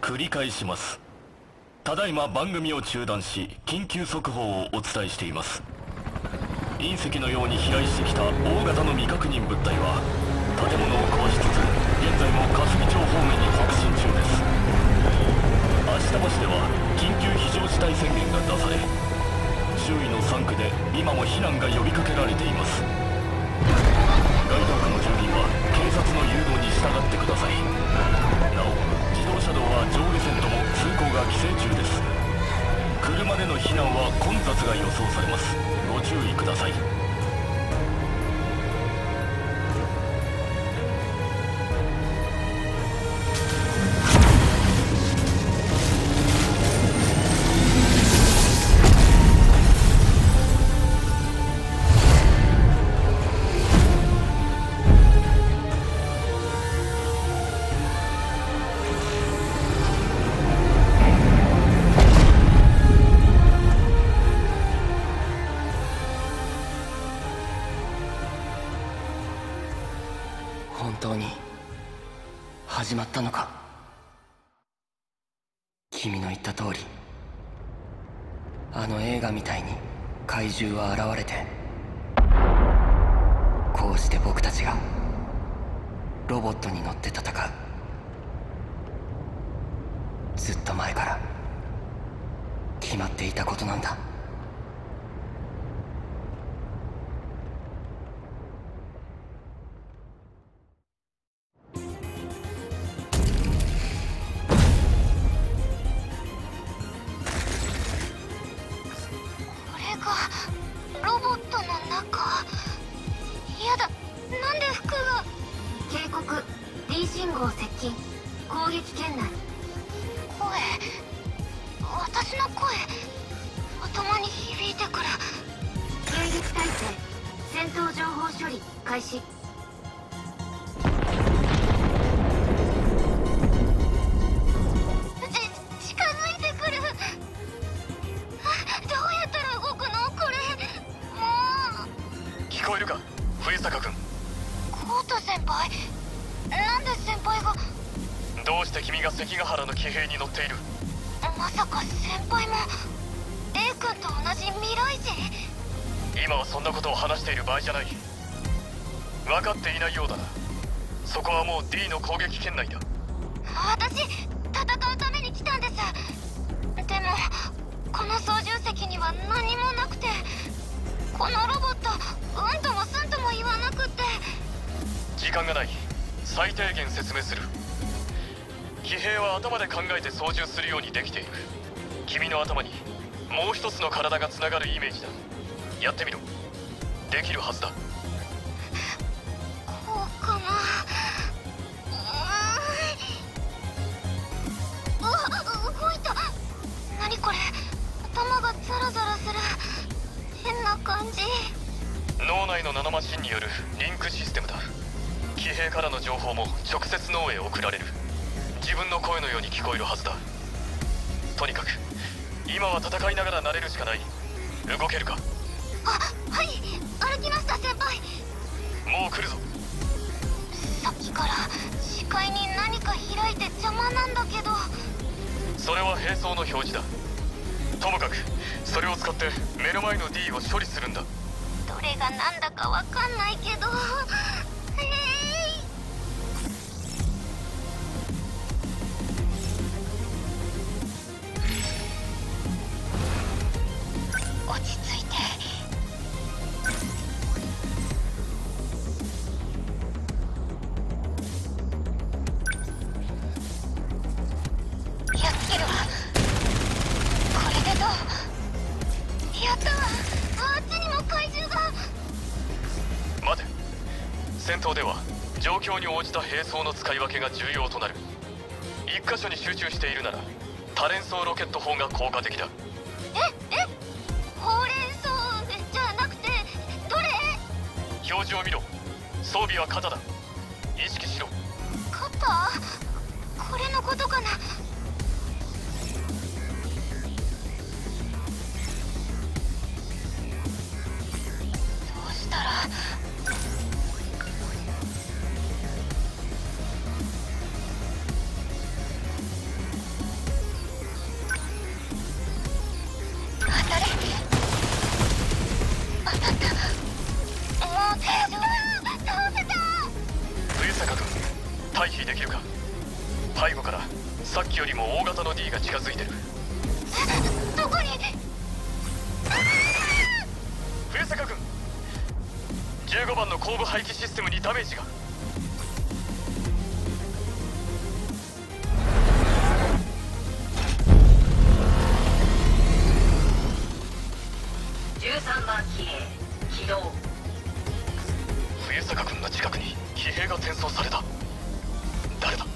繰り返します。ただいま番組を中断し、緊急速報をお伝えしています。隕石のように飛来してきた大型の未確認物体は建物を壊しつつ、現在も霞町方面に北進中です。芦田町では緊急非常事態宣言が出され、周囲の3区で今も避難が呼びかけられています。該当区の住民は警察の誘導に従ってください。なお、自動車道は上下線とも通行が規制中です。車での避難は混雑が予想されます。ご注意ください。 本当に始まったのか。君の言った通り、あの映画みたいに怪獣は現れて、こうして僕たちがロボットに乗って戦う。ずっと前から決まっていたことなんだ。 ロボットの中。やだ、なんで服が。警告、 D 信号接近、攻撃圏内。声、私の声頭に響いてくる。迎撃態勢、戦闘情報処理開始。近づいてくる。どうやったら動くのこれ。 聞こえるか、冬坂君。 コート先輩、なんで先輩が。 どうして君が関ヶ原の騎兵に乗っている。 まさか先輩も A 君と同じ未来人。 今はそんなことを話している場合じゃない。分かっていないようだな。そこはもう D の攻撃圏内だ。 私、戦うために来たんです。でもこの操縦席には何もなくて、このロボットうんともすんとも言わなくって。 時間がない。最低限説明する。騎兵は頭で考えて操縦するようにできている。君の頭にもう一つの体がつながるイメージだ。やってみろ。できるはずだ。 こうかな。動いた。何これ、頭がザラザラする。変な感じ。 脳内のナノマシンによるリンクシステムだ。騎兵からの情報も直接脳へ送られる。自分の声のように聞こえるはずだ。とにかく今は戦いながら慣れるしかない。動けるか。 はい、歩きました先輩。 もう来るぞ。 さっきから視界に何か開いて邪魔なんだけど。 それは兵装の表示だ。ともかくそれを使って目の前の D を処理するんだ。 どれが何だかわかんないけど。落ち着いて。やっつけるわ。これでどう。やったわ。あっちにも怪獣が。 待て。戦闘では状況に応じた兵装の使い分けが重要となる。一箇所に集中しているなら多連装ロケット砲が効果的だ。 ほうれん草じゃなくてどれ。 表示を見ろ。装備は肩だ。意識しろ。 肩。これのことかな。どうしたら。 避できるか。背後からさっきよりも大型の D が近づいてる。 どこに？ 冬坂君、15番の後部排気システムにダメージが。 13番機兵起動。 冬坂君の近くに騎兵が転送された。誰だ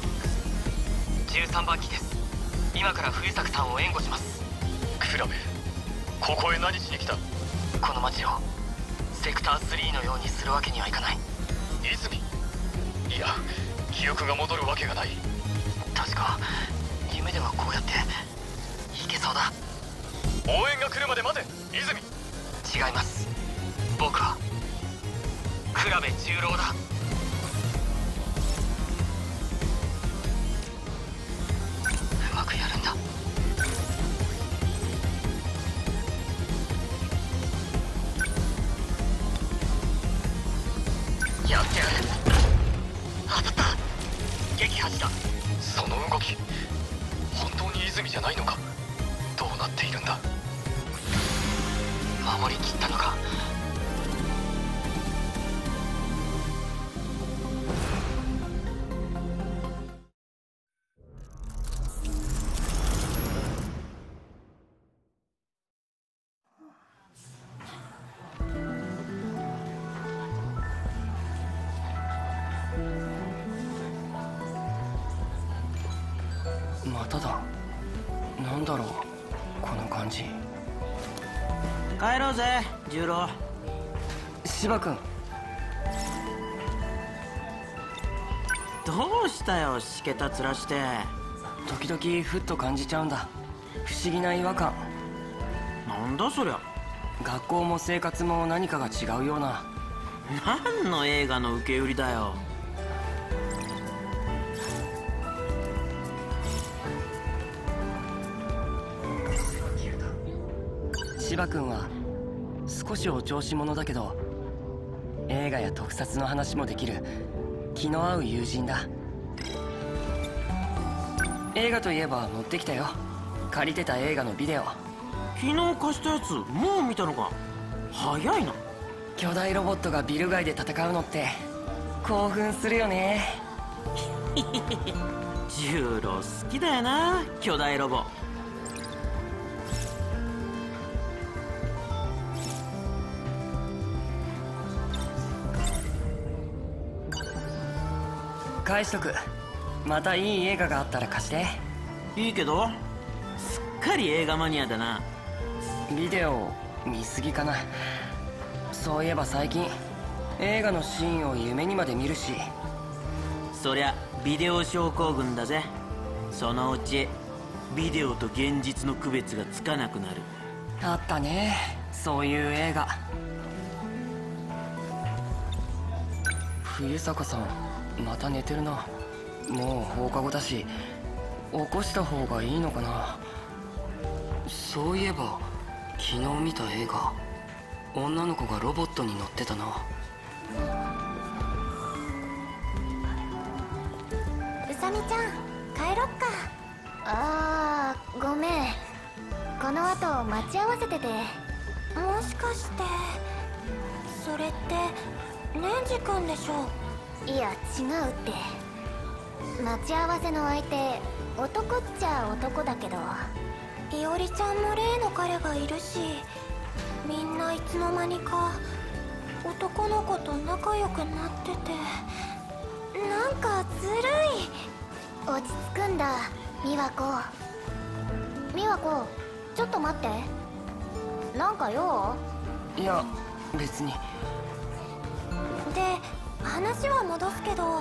？13番機です。今から冬坂さんを援護します。 クラベ、ここへ何しに来た？ この町をセクター3のようにするわけにはいかない。 泉？いや、記憶が戻るわけがない。 確か夢ではこうやっていけそうだ。 応援が来るまで待て、泉。 違います。僕はクラベ十郎だ。うまくやるんだ。やってやる。当たった。撃破した。 その動き、本当に泉じゃないのか。どうなっているんだ。 守りきったのか。まただ。なんだろうこの感じ。 帰ろうぜ十郎。 芝君、 どうしたよしけた面して。 時々ふっと感じちゃうんだ。不思議な違和感。 なんだそりゃ。 学校も生活も何かが違うような。 何の映画の受け売りだよ。 芝君は少しお調子者だけど、映画や特撮の話もできる気の合う友人だ。映画といえば持ってきたよ。借りてた映画のビデオ。 昨日貸したやつもう見たのか。早いな。 巨大ロボットがビル街で戦うのって興奮するよね。 十郎好きだよな巨大ロボ。 返しとく。またいい映画があったら貸して。 いいけど、すっかり映画マニアだな。 ビデオ見すぎかな。そういえば最近映画のシーンを夢にまで見るし。 そりゃビデオ症候群だぜ。そのうちビデオと現実の区別がつかなくなる。 あったね、そういう映画。冬坂さんまた寝てるな。もう放課後だし起こした方がいいのかな。そういえば昨日見た映画、女の子がロボットに乗ってたな。 うさみちゃん帰ろっか。あーごめん、この後待ち合わせてて。もしかしてそれってレンジ君でしょ。いや違うって。待ち合わせの相手男っちゃ男だけど、いおりちゃんも例の彼がいるし、みんないつの間にか男の子と仲良くなってて、なんかずるい。落ち着くんだ美和子。美和子ちょっと待って。なんか用？ いや別に。 で話は戻すけど。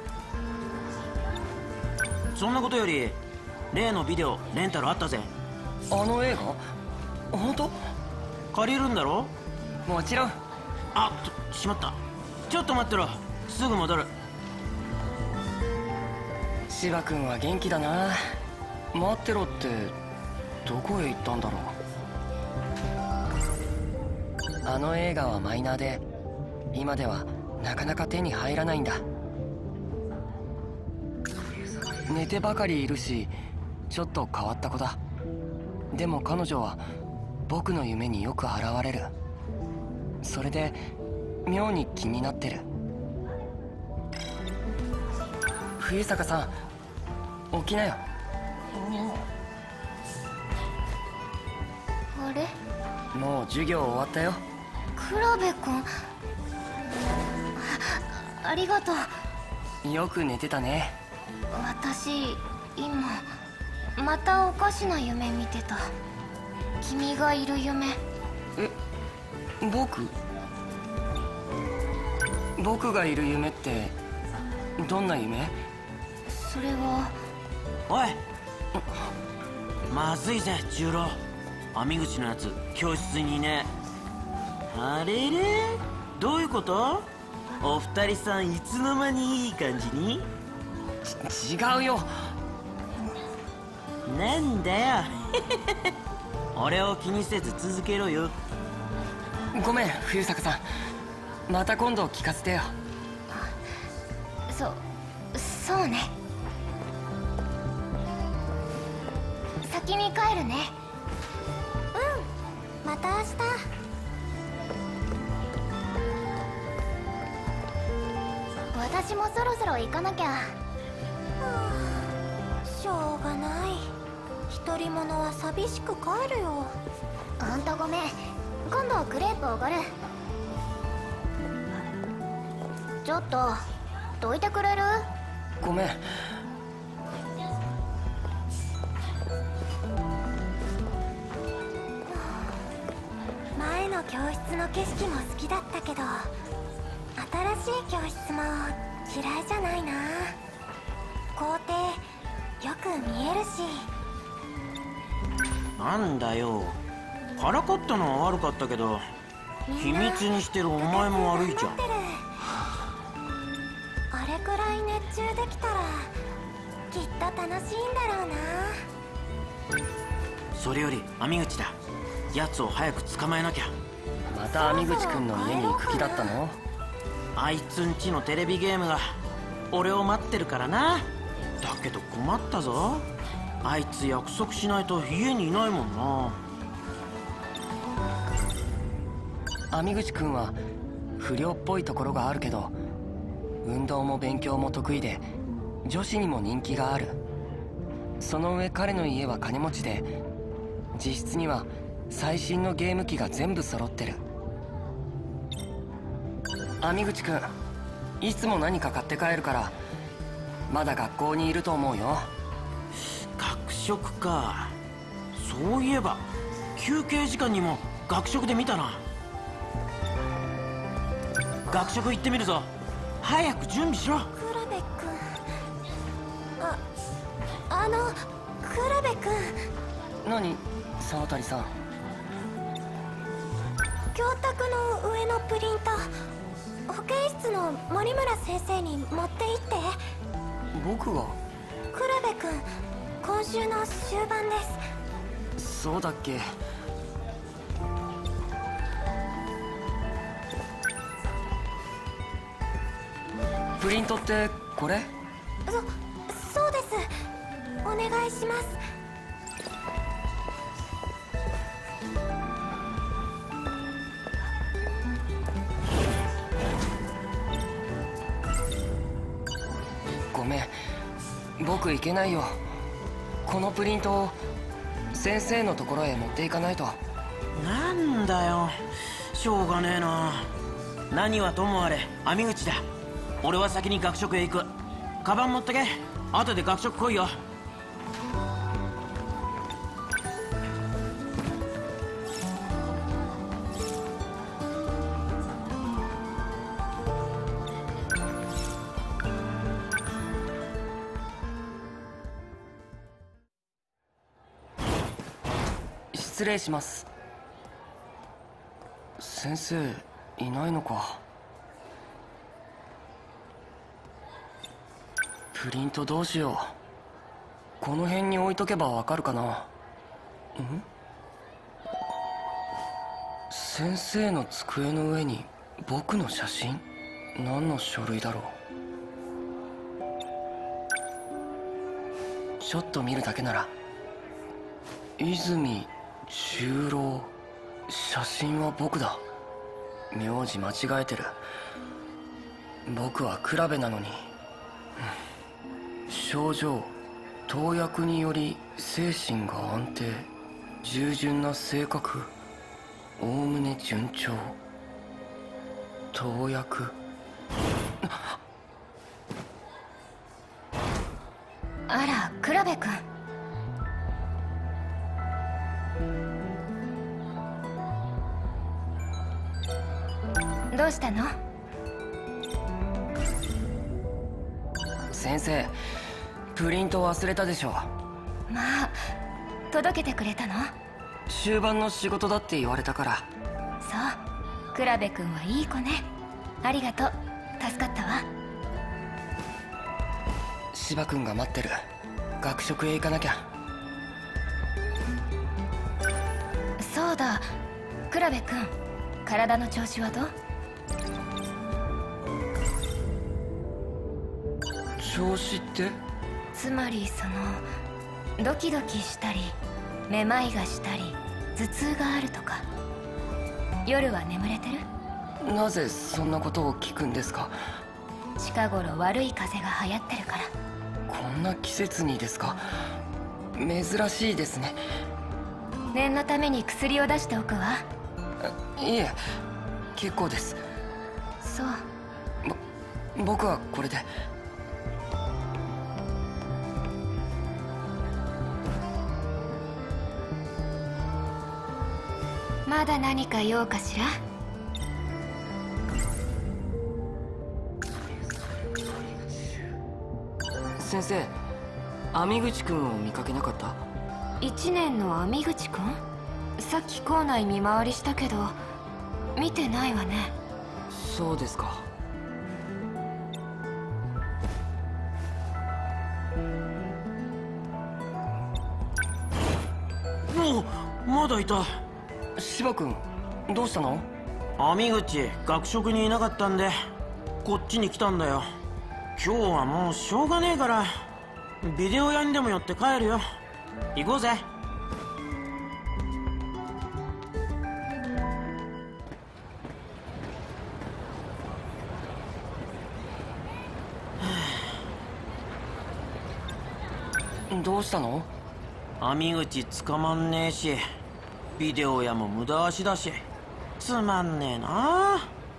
そんなことより例のビデオレンタルあったぜ。 あの映画本当？ 借りるんだろ？ もちろん。 あっしまった。ちょっと待ってろ、すぐ戻る。 芝君は元気だな。待ってろってどこへ行ったんだろう。あの映画はマイナーで今ではなかなか手に入らないんだ。 寝てばかりいるしちょっと変わった子だ。でも彼女は僕の夢によく現れる。それで妙に気になってる。冬坂さん、起きなよ。 あれ、 もう授業終わったよ。 黒部君、ありがとう。 よく寝てたね。 私今またおかしな夢見てた。君がいる夢。 僕がいる夢ってどんな夢？ それは。 おい、まずいぜ十郎。網口のやつ教室にいねえ。あれれ、どういうこと？お二人さんいつの間にいい感じに？ 違うよ。 なんだよ俺を気にせず続けろよ。 ごめん冬坂さん、また今度聞かせてよ。 そうね。先に帰るね。うん、また明日。私もそろそろ行かなきゃ。しょうがない。独り者は寂しく帰るよ。ほんとごめん。今度クレープおごる。ちょっとどいてくれる？ ごめん。 前の教室の景色も好きだったけど、新しい教室も嫌いじゃないな。校庭よく見えるし。 なんだよ、からかったのは悪かったけど、秘密にしてるお前も悪いじゃん。 あれくらい熱中できたらきっと楽しいんだろうな。 それより網口だ。奴を早く捕まえなきゃ。 また網口くんの家に行く気だったの？ あいつんちのテレビゲームが俺を待ってるからな。だけど困ったぞ。あいつ約束しないと家にいないもんな。 網口くんは不良っぽいところがあるけど、運動も勉強も得意で女子にも人気がある。その上彼の家は金持ちで、実質には最新のゲーム機が全部揃ってる。網口くん、いつも何か買って帰るから、まだ学校にいると思うよ。 学食か。そういえば休憩時間にも学食で見たな。学食行ってみるぞ。早く準備しろ。 黒部くん、黒部くん。 何沢渡さん。 教託の上のプリント、保健室の森村先生に持って行って。 僕が？ 黒部くん、今週の終盤です。 そうだっけ。プリントってこれ？ そうです。お願いします。 ごめん、僕行けないよ。このプリントを先生のところへ持っていかないと。 なんだよ、しょうがねえな。何はともあれ網口だ。俺は先に学食へ行く。カバン持ってけ。後で学食来いよ。 失礼します。先生いないのか。プリントどうしよう。この辺に置いとけばわかるかな。先生の机の上に僕の写真？何の書類だろう。 ちょっと見るだけなら。泉十郎、写真は僕だ。名字間違えてる。僕は比べなのに。症状、投薬により精神が安定、従順な性格、おおむね順調。投薬。 あら、倉部君。どうしたの？ 先生、プリント忘れたでしょ。 まあ、届けてくれたの？ 終盤の仕事だって言われたから。 そう、倉部君はいい子ね。ありがとう、助かったわ。 芝君が待ってる。学食へ行かなきゃ。 そうだ、倉部君、体の調子はどう？ 調子って？ つまりドキドキしたり、めまいがしたり、頭痛があるとか。夜は眠れてる？ なぜそんなことを聞くんですか？ 近頃悪い風邪が流行ってるから。 こんな季節にですか？珍しいですね。 念のために薬を出しておくわ。 いえ、結構です。 そう。 僕はこれで。 まだ何か用かしら？ 先生、網口くんを見かけなかった？ 1年の網口くん？さっき校内見回りしたけど見てないわね。 そうですか。 お、まだいた。 芝君、どうしたの？ 網口、学食にいなかったんでこっちに来たんだよ。今日はもうしょうがねえからビデオ屋にでも寄って帰るよ。行こうぜ。 どうしたの？ 網口捕まんねえし、ビデオ屋も無駄足だし、つまんねえな。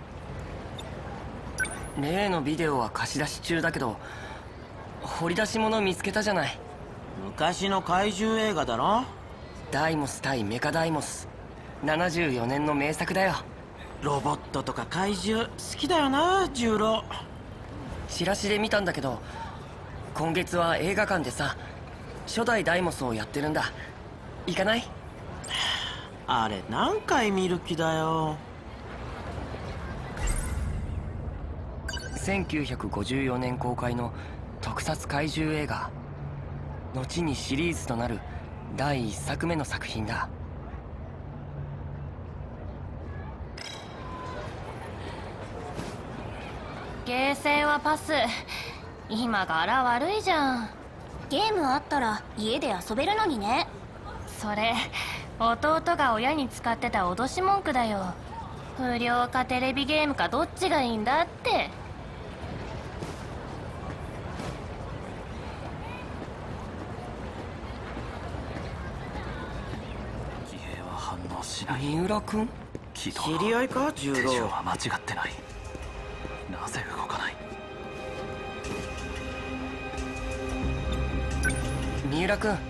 例のビデオは貸し出し中だけど、掘り出し物見つけたじゃない。 昔の怪獣映画だろ。 ダイモス対メカダイモス、74年の名作だよ。 ロボットとか怪獣好きだよな、十郎。 チラシで見たんだけど、今月は映画館でさ、初代ダイモスをやってるんだ。行かない？ あれ何回見る気だよ。 1954年公開の特撮怪獣映画、後にシリーズとなる第1作目の作品だ。 ゲーセンはパス。今柄悪いじゃん。 ゲームあったら家で遊べるのにね。 それ弟が親に使ってた脅し文句だよ。不良かテレビゲームかどっちがいいんだって。 騎兵は反応しない。 三浦君？ 軌道知り合いか、十手順郎。 は間違ってない。なぜ動かない？ 三浦君、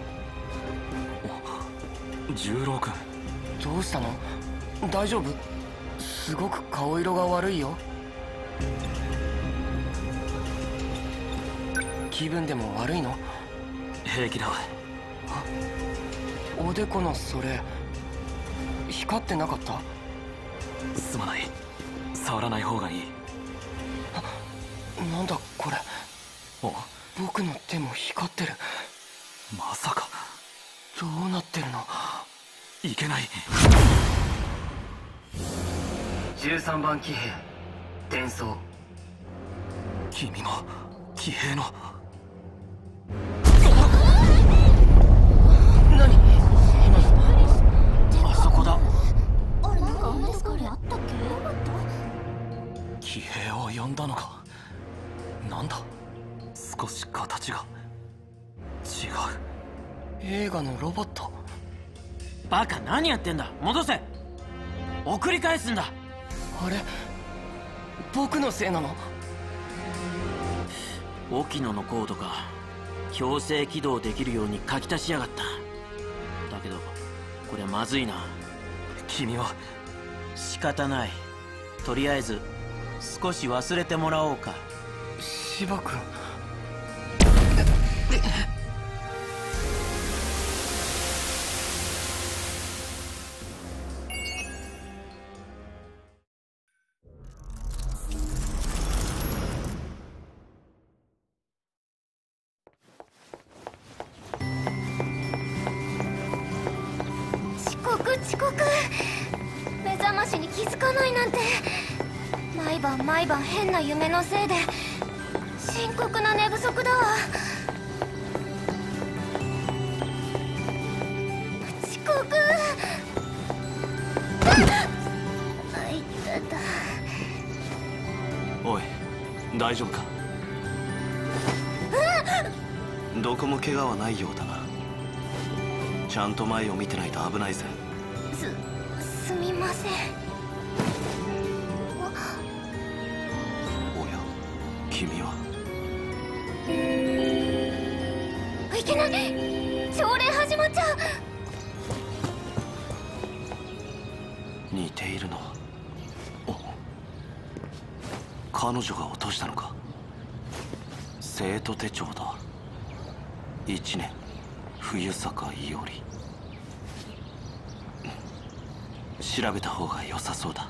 十郎君、 どうしたの？大丈夫？すごく顔色が悪いよ。気分でも悪いの？ 平気だ。 おでこのそれ光ってなかった？ すまない、触らない方がいい。 なんだこれ。 お、 僕の手も光ってる。 まさか。 どうなってるの？ いけない。 13番騎兵転送。 君も騎兵の。 映画のロボット。 バカ、何やってんだ。戻せ。送り返すんだ。 あれ、僕のせいなの？ 沖野のコードか。強制起動できるように書き足しやがった。だけどこれはまずいな。 君は。 仕方ない。とりあえず少し忘れてもらおうか。 芝君。 遅刻。目覚ましに気づかないなんて。毎晩変な夢のせいで深刻な寝不足だわ。遅刻。あいたた。 おい、大丈夫か？どこも怪我はないようだな。ちゃんと前を見てないと危ないぜ。 すみません。 おや、君は。 いけない。朝礼始まっちゃう。 似ているのは。彼女が落としたのか。生徒手帳だ。1年冬坂伊織。調べた方が良さそうだ。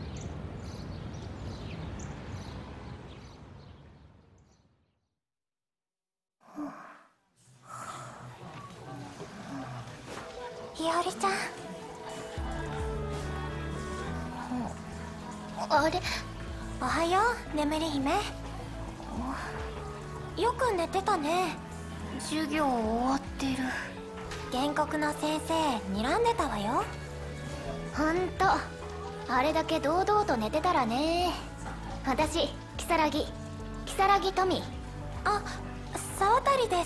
伊織ちゃん。あれ、おはよう眠り姫。よく寝てたね。授業終わってる。原告の先生睨んでたわよ。ほんとあれだけ堂々と寝てたらね。私如月トミー。あ、沢渡です。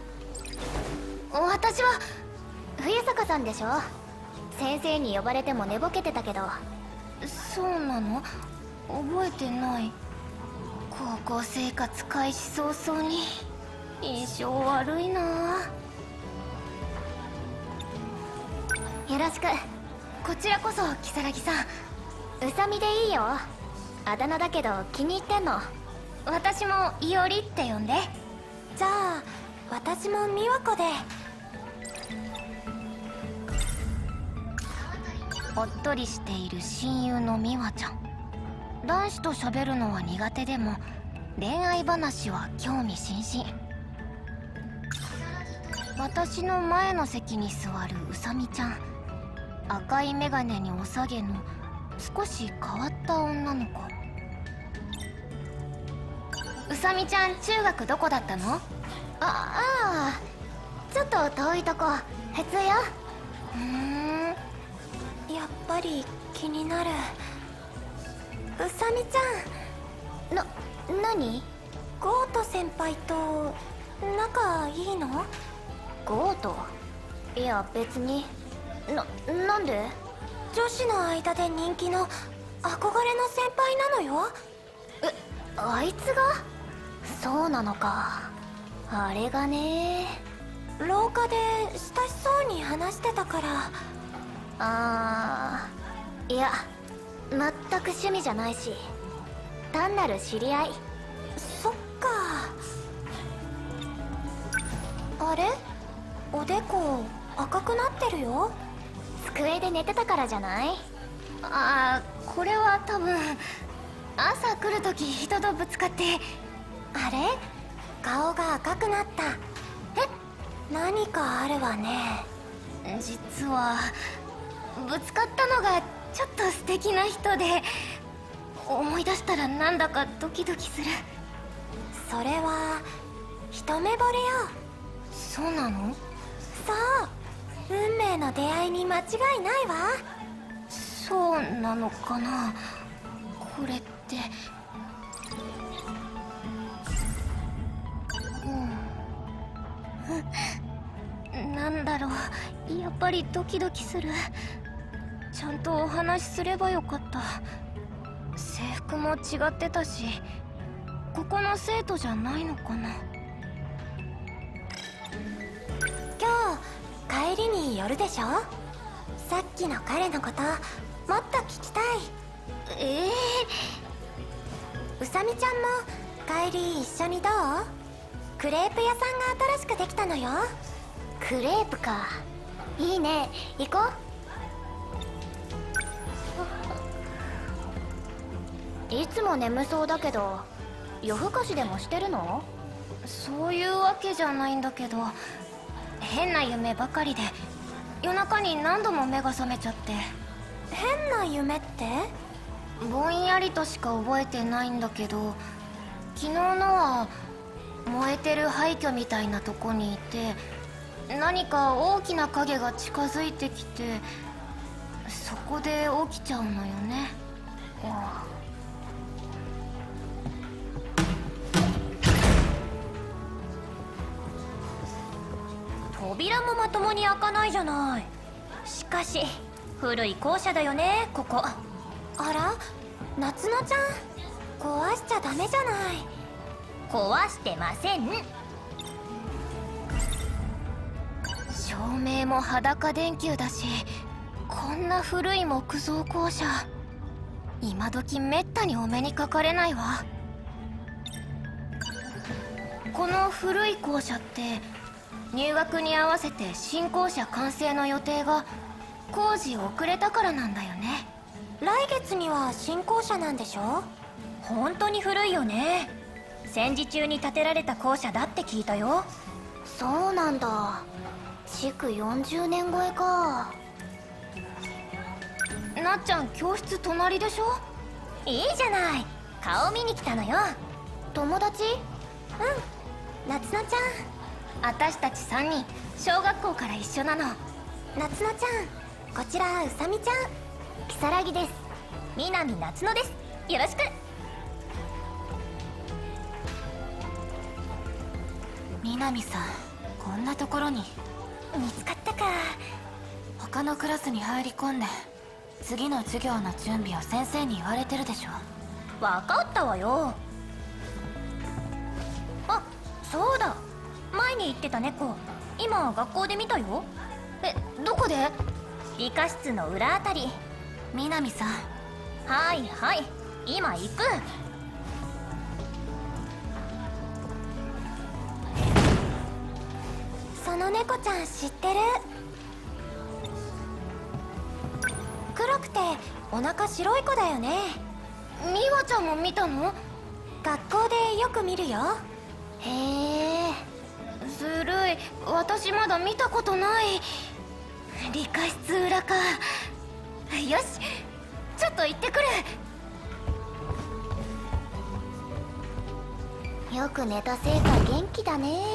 私は冬坂さんでしょ。先生に呼ばれても寝ぼけてたけど。そうなの？覚えてない。高校生活開始早々に印象悪いな。よろしく。こちらこそ如月さん。宇佐美でいいよ。あだ名だけど気に入ってんの。私も伊織って呼んで。じゃあ私も美和子で。おっとりしている親友の美和ちゃん。男子と喋るのは苦手でも恋愛話は興味津々。私の前の席に座る宇佐美ちゃん。赤い眼鏡におさげの少し変わった女の子。宇佐美ちゃん、中学どこだったの？ちょっと遠いとこ。普通よ。やっぱり気になる。宇佐美ちゃん。何？ゴート先輩と仲いいの？ゴート？いや別に。なんで？女子の間で人気の憧れの先輩なのよ。あいつが？そうなのか。あれがね。廊下で親しそうに話してたから。いや全く趣味じゃないし、単なる知り合い。そっか。あれ？おでこ赤くなってるよ。机で寝てたからじゃない？これは多分朝来るとき人とぶつかって。あれ？顔が赤くなった。何かあるわね。実はぶつかったのがちょっと素敵な人で、思い出したらなんだかドキドキする。それは一目惚れよ。そうなの？そう、運命の出会いに間違いないわ。そうなのかな。これってなんだろう、やっぱりドキドキする。ちゃんとお話しすればよかった。制服も違ってたし、ここの生徒じゃないのかな。 今日帰りに寄るでしょ。さっきの彼のこともっと聞きたい。うさみちゃんも帰り一緒にどう？クレープ屋さんが新しくできたのよ。クレープか、いいね、行こう。いつも眠そうだけど、夜更かしでもしてるの？ そういうわけじゃないんだけど、変な夢ばかりで夜中に何度も目が覚めちゃって。 変な夢って？ ぼんやりとしか覚えてないんだけど、昨日のは燃えてる廃墟みたいなとこにいて、何か大きな影が近づいてきて、そこで起きちゃうのよね。 扉もまともに開かないじゃない。しかし古い校舎だよね、ここ。あら、夏乃ちゃん、壊しちゃダメじゃない。壊してません。 照明も裸電球だし、こんな古い木造校舎、今時めったにお目にかかれないわ。この古い校舎って入学に合わせて新校舎完成の予定が工事遅れたからなんだよね。 来月には新校舎なんでしょ？ 本当に古いよね。戦時中に建てられた校舎だって聞いたよ。 そうなんだ。築40年超えか。 なっちゃん、教室隣でしょ？ いいじゃない、顔見に来たのよ。友達？うん、夏乃ちゃん。 私たち3人小学校から一緒なの。 夏乃ちゃん、こちらうさみちゃん。如月です。南夏乃です。よろしく。 南さん、こんなところに。 見つかったか。 他のクラスに入り込んで次の授業の準備を先生に言われてるでしょ。 分かったわよ。あ、そうだ、前に言ってた猫、今学校で見たよ。 どこで？ 理科室の裏あたり。 南さん。 はいはい、今行く。その猫ちゃん知ってる？黒くてお腹白い子だよね。 美和ちゃんも見たの？ 学校でよく見るよ。 へえ、ずるい、私まだ見たことない。理科室裏か。よし、ちょっと行ってくる。 よく寝たせいか元気だね。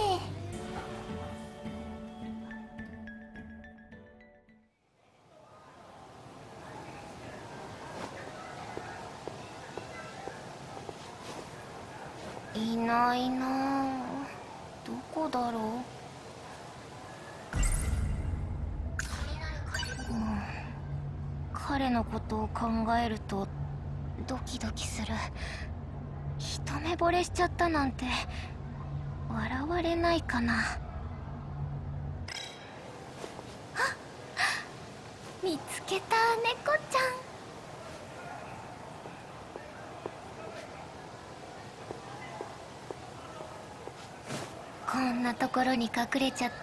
いないなあ。どこだろう。彼のことを考えるとドキドキする。一目惚れしちゃったなんて笑われないかな。あ、見つけた、猫ちゃん。こんなところに隠れちゃって。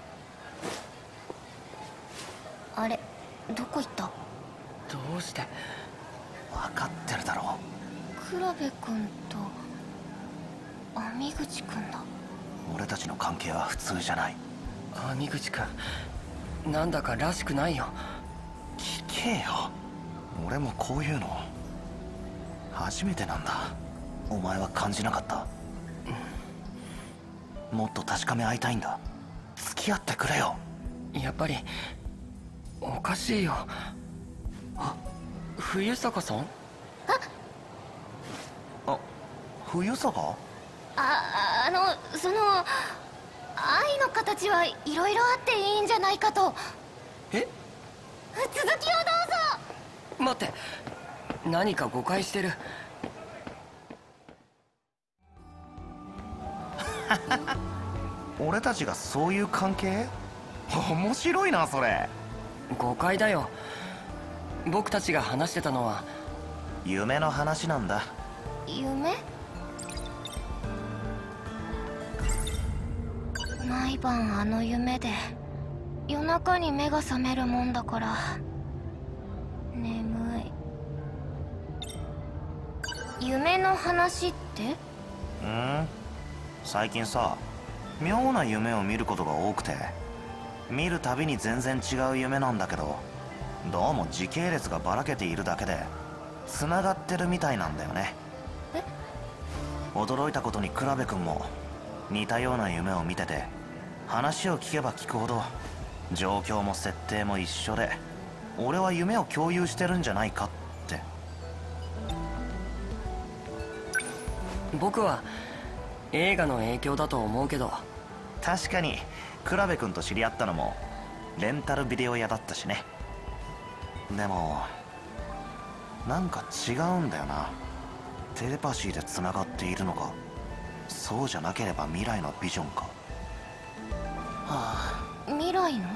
あれ、どこ行った？ どうして？ 分かってるだろ黒部君と網口君だ。 俺たちの関係は普通じゃない。 網口君、なんだからしくないよ。 聞けよ、俺もこういうの初めてなんだ。お前は感じなかった？もっと確かめ合いたいんだ。付き合ってくれよ。 やっぱりおかしいよ。あ、冬坂さん？ あ、冬坂？ 愛の形はいろいろあっていいんじゃないかと。 え？ 続きをどうぞ。 待って、何か誤解してる。 俺たちがそういう関係？面白いなそれ。 誤解だよ。僕たちが話してたのは夢の話なんだ。 夢？毎晩あの夢で夜中に目が覚めるもんだから眠い。夢の話って？ 最近さ、妙な夢を見ることが多くて、見るたびに全然違う夢なんだけど、どうも時系列がばらけているだけで繋がってるみたいなんだよね。 え？ 驚いたことに倉部君も似たような夢を見てて、話を聞けば聞くほど状況も設定も一緒で、俺は夢を共有してるんじゃないかって。 僕は映画の影響だと思うけど。 確かに倉部君と知り合ったのもレンタルビデオ屋だったしね。でもなんか違うんだよな。テレパシーでつながっているのか、そうじゃなければ未来のビジョンか。 未来の？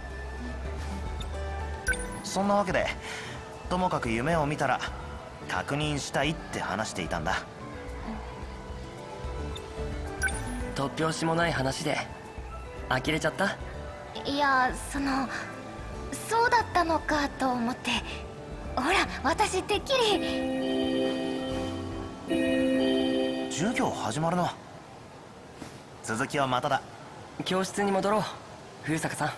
そんなわけで、ともかく夢を見たら確認したいって話していたんだ。 突拍子もない話で呆れちゃった？ いや、そうだったのかと思って。ほら、私てっきり。 授業始まるな。続きはまただ。 教室に戻ろう、風坂さん。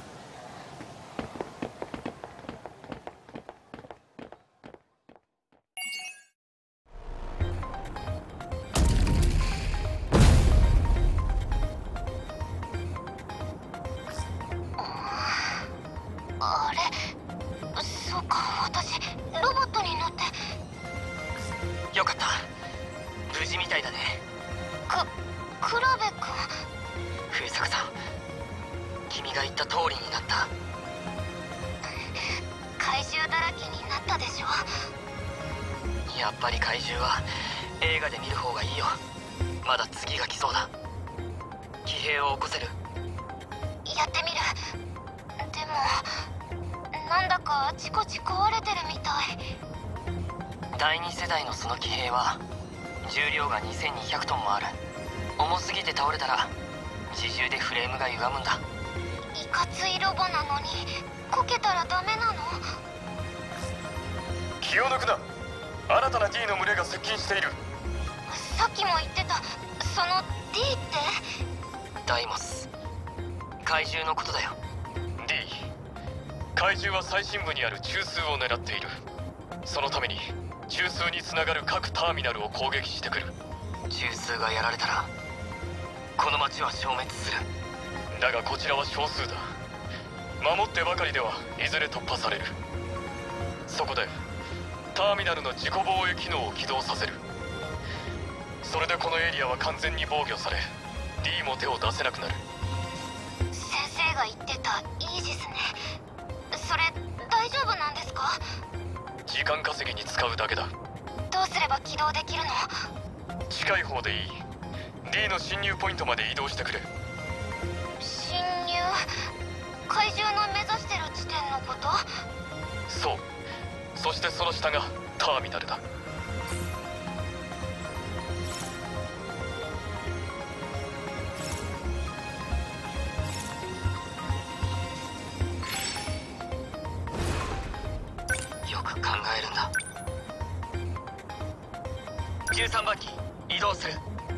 あれ、そうか、私ロボットに乗って。 よかった、無事みたいだね。 倉部君。 風坂さん、君が言った通りになった。 怪獣だらけになったでしょ。 やっぱり怪獣は映画で見る方がいいよ。まだ次が来そうだ。騎兵を起こせる？ やってみる。でもなんだかあちこち壊れてるみたい。 第2世代のその騎兵は重量が2200トンもある。重すぎて倒れたら自重でフレームが歪むんだ。 いかついロボなのにこけたらダメなの？ 気を抜くな。新たな D の群れが接近している。 さっきも言ってた、その D って？ ダイモス、怪獣のことだよ。 D、 怪獣は最深部にある中枢を狙っている。そのために中枢につながる各ターミナルを攻撃してくる。 中枢がやられたらこの町は消滅する。 だがこちらは少数だ。守ってばかりではいずれ突破される。そこでターミナルの自己防衛機能を起動させる。それでこのエリアは完全に防御され D も手を出せなくなる。 先生が言ってたイージスね。それ大丈夫なんですか？ 時間稼ぎに使うだけだ。 どうすれば起動できるの？ 近い方でいい。 D の侵入ポイントまで移動してくれ。 侵入？怪獣の目指してる地点のこと？ そう。そしてその下がターミナルだ。 よく考えるんだ。13番機移動する。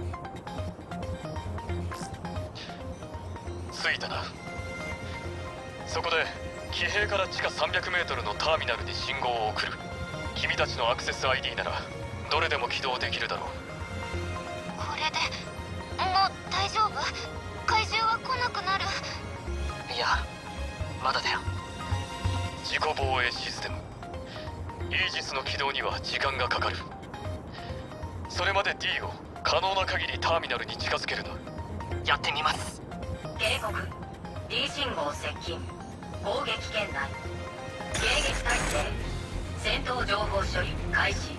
着いたな。そこで騎兵から地下 300m のターミナルに信号を送る。君たちのアクセス ID ならどれでも起動できるだろう。 これでもう大丈夫？怪獣は来なくなる？ いや、まだだよ。 自己防衛システムイージスの起動には時間がかかる。それまで D を可能な限りターミナルに近づけるな。 やってみます。 警告 D 信号接近攻撃圏内迎撃態勢戦闘情報処理開始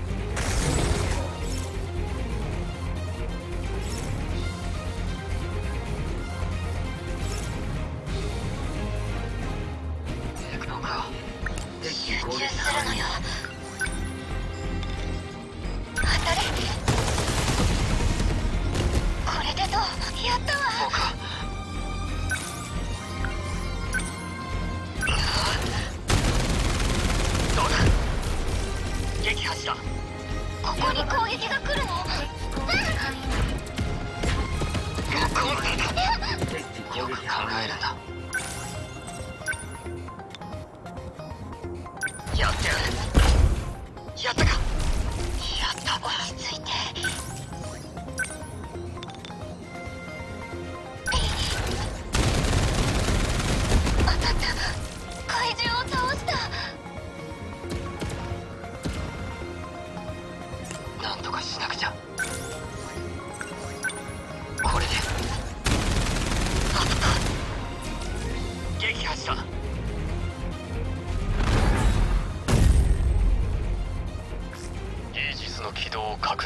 集中するのよ。当たれ。これでどう？やったわ。そうか。どうだ。撃破した。ここに攻撃が来るの？よく考えるんだ。やってやる。やったか。やった。落ち着いて。当たった。怪獣を倒した。なんとかしなくちゃ。これであった撃破した。 イージスの軌道を確認。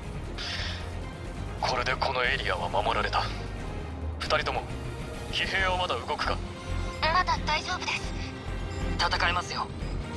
これでこのエリアは守られた。2人とも騎兵はまだ動くか？ まだ大丈夫です。 戦えますよ。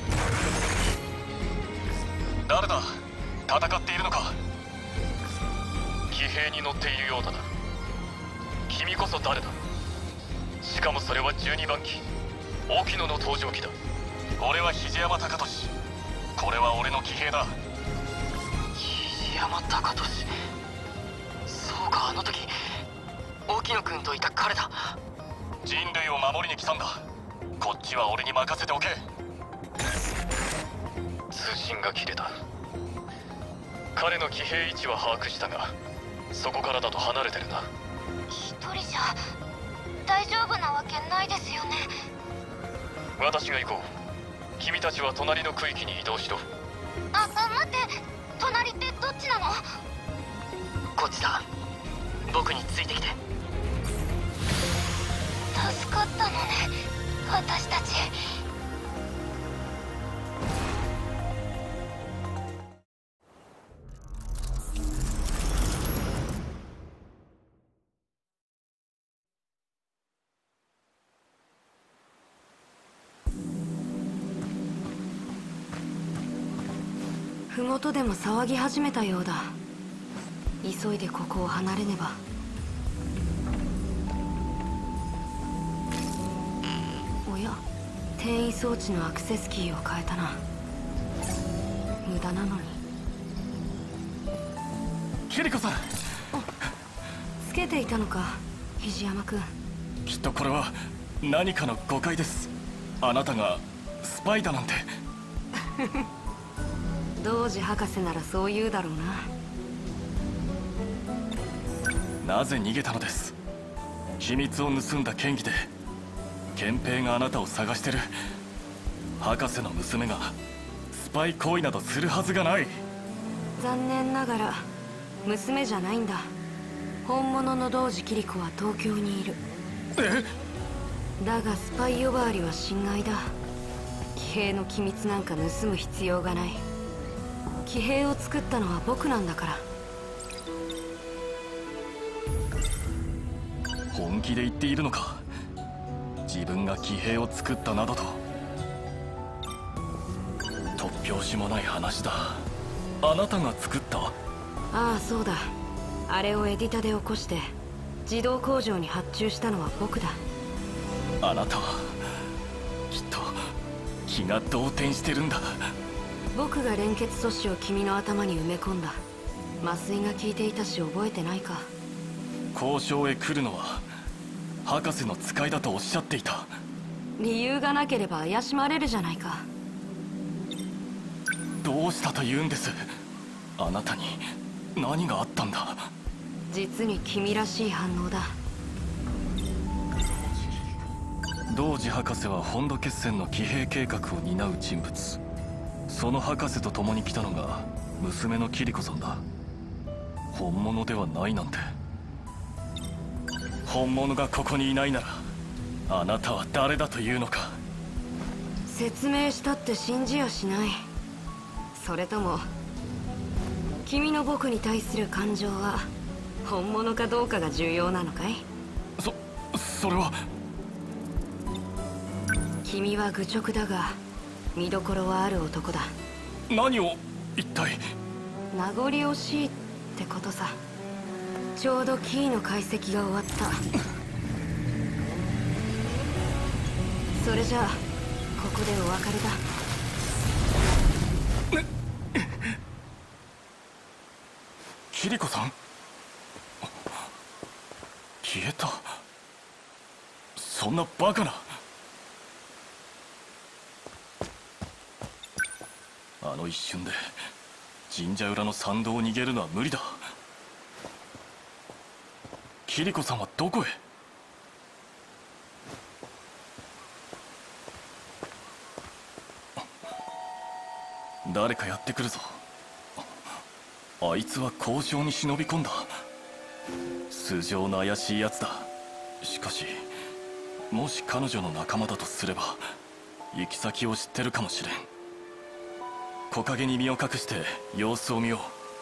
誰だ？戦っているのか？騎兵に乗っているようだな。君こそ誰だ？しかもそれは12番機沖野の登場機だ。俺は肘山貴俊。これは俺の騎兵だ。 肘山貴俊。そうか、あの時沖野くんといた彼だ。 人類を守りに来たんだ。こっちは俺に任せておけ。通信が切れた。彼の騎兵位置は把握したが、そこからだと離れてるな。 一人じゃ大丈夫なわけないですよね。 私が行こう。君たちは隣の区域に移動しろ。 待って、隣ってどっちなの？ こっちだ。僕についてきて。 助かったのね、私たち。 麓でも騒ぎ始めたようだ。急いでここを離れねば。おや、転移装置のアクセスキーを変えたな。無駄なのに。 キリコさん。 つけていたのか、肘山くん。 きっとこれは何かの誤解です。あなたがスパイだなんて。 同時博士ならそう言うだろうな。 なぜ逃げたのです？秘密を盗んだ嫌疑で憲兵があなたを探してる。博士の娘がスパイ行為などするはずがない。 残念ながら娘じゃないんだ。本物の同時キリコは東京にいる。だがスパイ呼ばわりは侵害だ。騎兵の機密なんか盗む必要がない。騎兵を作ったのは僕なんだから。 本気で言っているのか？自分が騎兵を作ったなどと。突拍子もない話だ。あなたが作った？ ああ、そうだ。あれをエディタで起こして自動工場に発注したのは僕だ。 あなたはきっと気が動転してるんだ。 僕が連結素子を君の頭に埋め込んだ。麻酔が効いていたし覚えてないか？ 交渉へ来るのは博士の使いだとおっしゃっていた。 理由がなければ怪しまれるじゃないか。 どうしたと言うんです？あなたに何があったんだ？ 実に君らしい反応だ。 同時博士は本土決戦の騎兵計画を担う人物。その博士と共に来たのが娘のキリコさんだ。本物ではないなんて。 本物がここにいないならあなたは誰だというのか。 説明したって信じやしない。それとも君の僕に対する感情は本物かどうかが重要なのかい？ それは。 君は愚直だが見どころはある男だ。 何を一体。 名残惜しいってことさ。ちょうどキーの解析が終わった。それじゃあここでお別れだ。 キリコさん消えた。そんなバカな。あの一瞬で神社裏の参道を逃げるのは無理だ。キリコさんはどこへ？誰かやってくるぞ。あいつは交渉に忍び込んだ。素性の怪しいやつだ。しかしもし彼女の仲間だとすれば行き先を知ってるかもしれん。木陰に身を隠して様子を見よう。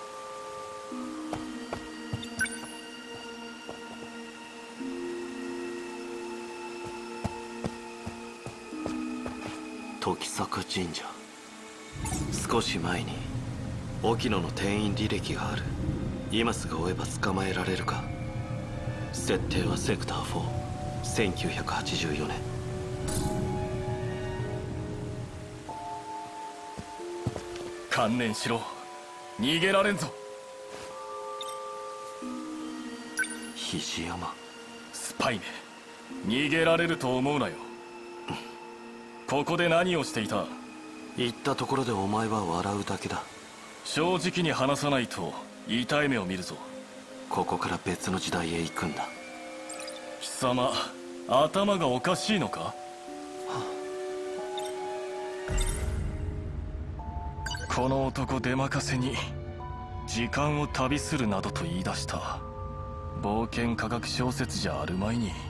時坂神社。少し前に沖野の転院履歴がある。今すぐ追えば捕まえられるか。設定はセクター4、1984年。 観念しろ。逃げられんぞ。 菱山。 スパイめ、逃げられると思うなよ。ここで何をしていた？ 言ったところでお前は笑うだけだ。 正直に話さないと痛い目を見るぞ。 ここから別の時代へ行くんだ。 貴様、頭がおかしいのか？この男出任せに時間を旅するなどと言い出した。冒険科学小説じゃあるまいに。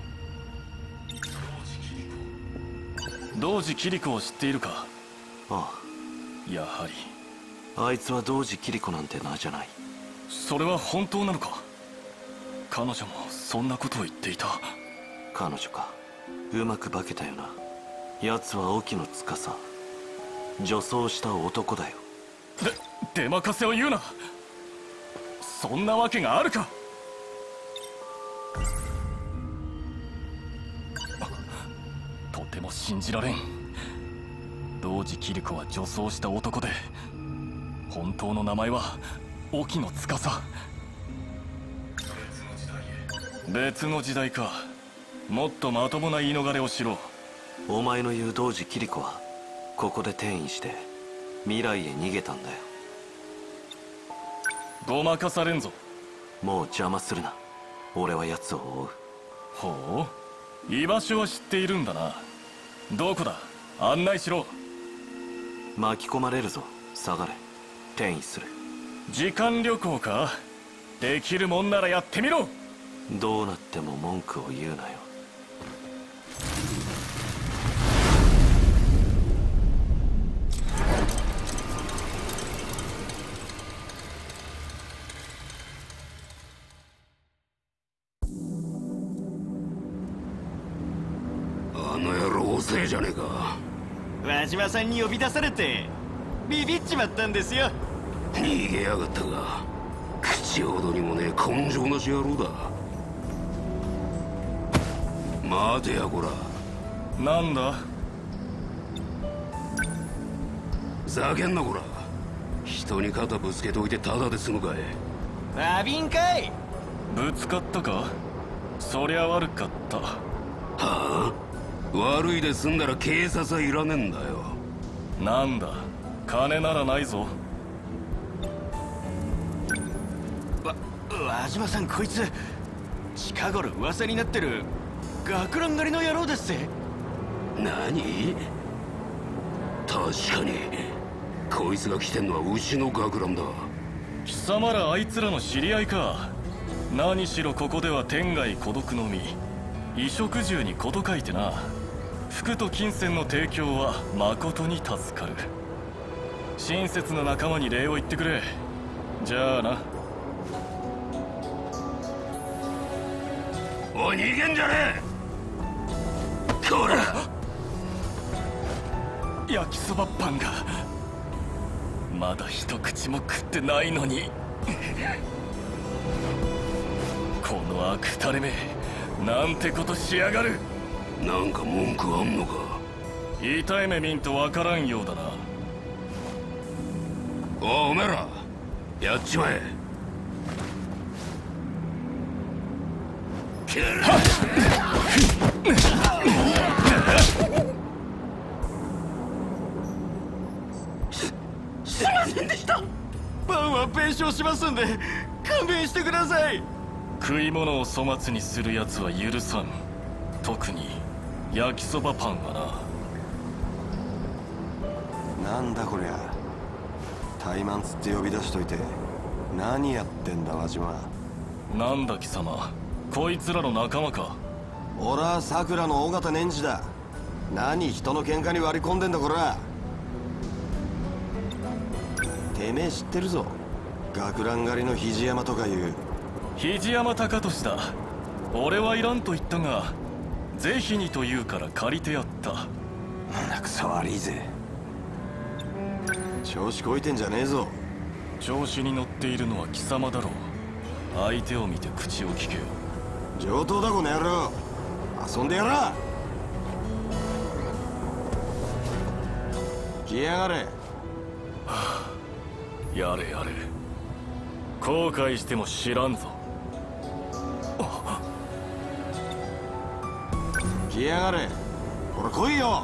童子キリコを知っているか？ ああ。やはりあいつは童子キリコなんて名じゃない。 それは本当なのか？彼女もそんなことを言っていた。 彼女か。うまく化けたよな。奴は沖野司。女装した男だよ。 出任せを言うな。そんなわけがあるか。とても信じられん。童子キリコは女装した男で本当の名前は沖野司。別の時代か。もっとまともな言い逃れをしろ。 お前の言う童子キリコはここで転移して未来へ逃げたんだよ。 ごまかされんぞ。 もう邪魔するな。俺は奴を追う。 ほう、居場所は知っているんだな。どこだ？案内しろ。 巻き込まれるぞ。下がれ。転移する。 時間旅行か？できるもんならやってみろ。 どうなっても文句を言うなよ。 あの野郎遅えじゃねえか。 輪島さんに呼び出されてビビっちまったんですよ。 逃げやがったが、口ほどにもねえ根性なし野郎だ。待てやこら。 なんだ？ ふざけんなこら。人に肩ぶつけておいてただで済むかい。 詫びんかい。 ぶつかったか？そりゃ悪かった。 はあ？悪いで済んだら警察はいらねえんだよ。 なんだ、金ならないぞ。 輪島さん、こいつ近頃噂になってる学ラン狩りの野郎ですぜ。 何？確かにこいつが来てんのはうちの学ランだ。 貴様らあいつらの知り合いか？ 何しろここでは天涯孤独の身、衣食住に事書いてな。服と金銭の提供は誠に助かる。親切な仲間に礼を言ってくれ。じゃあな。 おい、逃げんじゃねえ。こら、 焼きそばパンがまだ一口も食ってないのに。この悪たれめ、なんてことしやがる。 なんか文句あんのか。 痛い目見んとわからんようだな。 おめえらやっちまえ。 すいませんでした。パンは弁償しますんで勘弁してください。 食い物を粗末にする奴は許さん。特に焼きそばパンはな。なんだこりゃ。怠慢つって呼び出しといて何やってんだ輪島。 なんだ貴様、こいつらの仲間か。 俺はさくらの尾形年次だ。何人の喧嘩に割り込んでんだこら。てめえ知ってるぞ、学ラン狩りの肘山とかいう。 肘山貴俊だ。俺はいらんと言ったが、ぜひにと言うから借りてやった。 なんだくそ悪いぜ。調子こいてんじゃねえぞ。 調子に乗っているのは貴様だろう。相手を見て口を聞けよ。 上等だこの野郎。遊んでやら。来やがれ。 やれやれ。後悔しても知らんぞ。 来やがれ。ほら来いよ。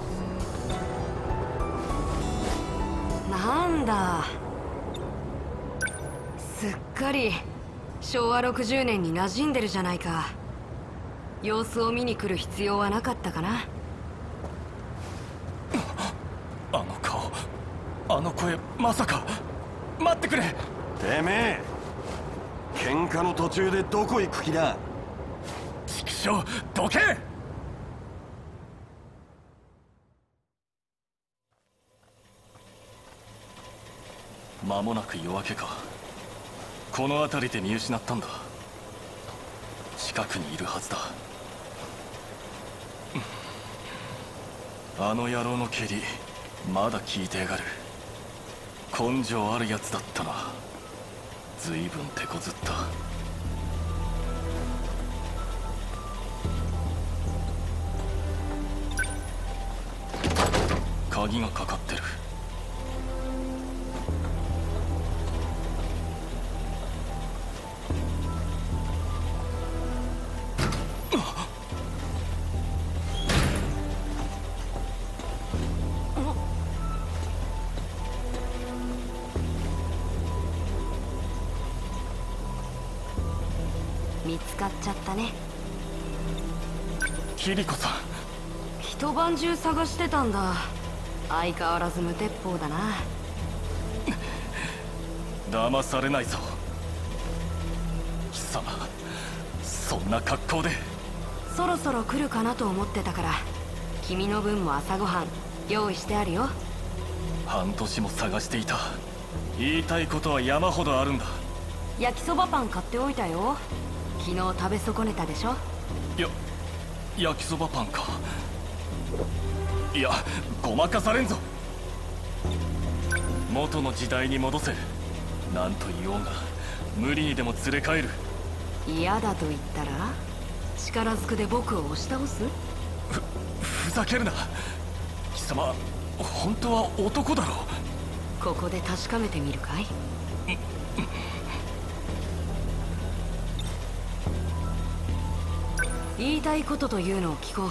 なんだ、すっかり昭和60年に馴染んでるじゃないか。様子を見に来る必要はなかったかな。 あの顔、あの声、まさか。待ってくれ。 てめえ喧嘩の途中でどこ行く気だ。 畜生、どけ。間もなく夜明けか。この辺りで見失ったんだ。近くにいるはずだ。あの野郎の蹴り、まだ効いてやがる。根性あるやつだったな。随分手こずった。鍵がかかってる。 見つかっちゃったね。 キリコさん、 一晩中探してたんだ。相変わらず無鉄砲だな。 騙されないぞ貴様。そんな格好で。 そろそろ来るかなと思ってたから、君の分も朝ごはん用意してあるよ。 半年も探していた。言いたいことは山ほどあるんだ。 焼きそばパン買っておいたよ。昨日食べ損ねたでしょ。 焼きそばパンか。いや、ごまかされんぞ。元の時代に戻せ。何と言おうが無理にでも連れ帰る。 嫌だと言ったら力ずくで僕を押し倒す。 ふざけるな貴様。本当は男だろう。 ここで確かめてみるかい。言いたいことというのを聞こう。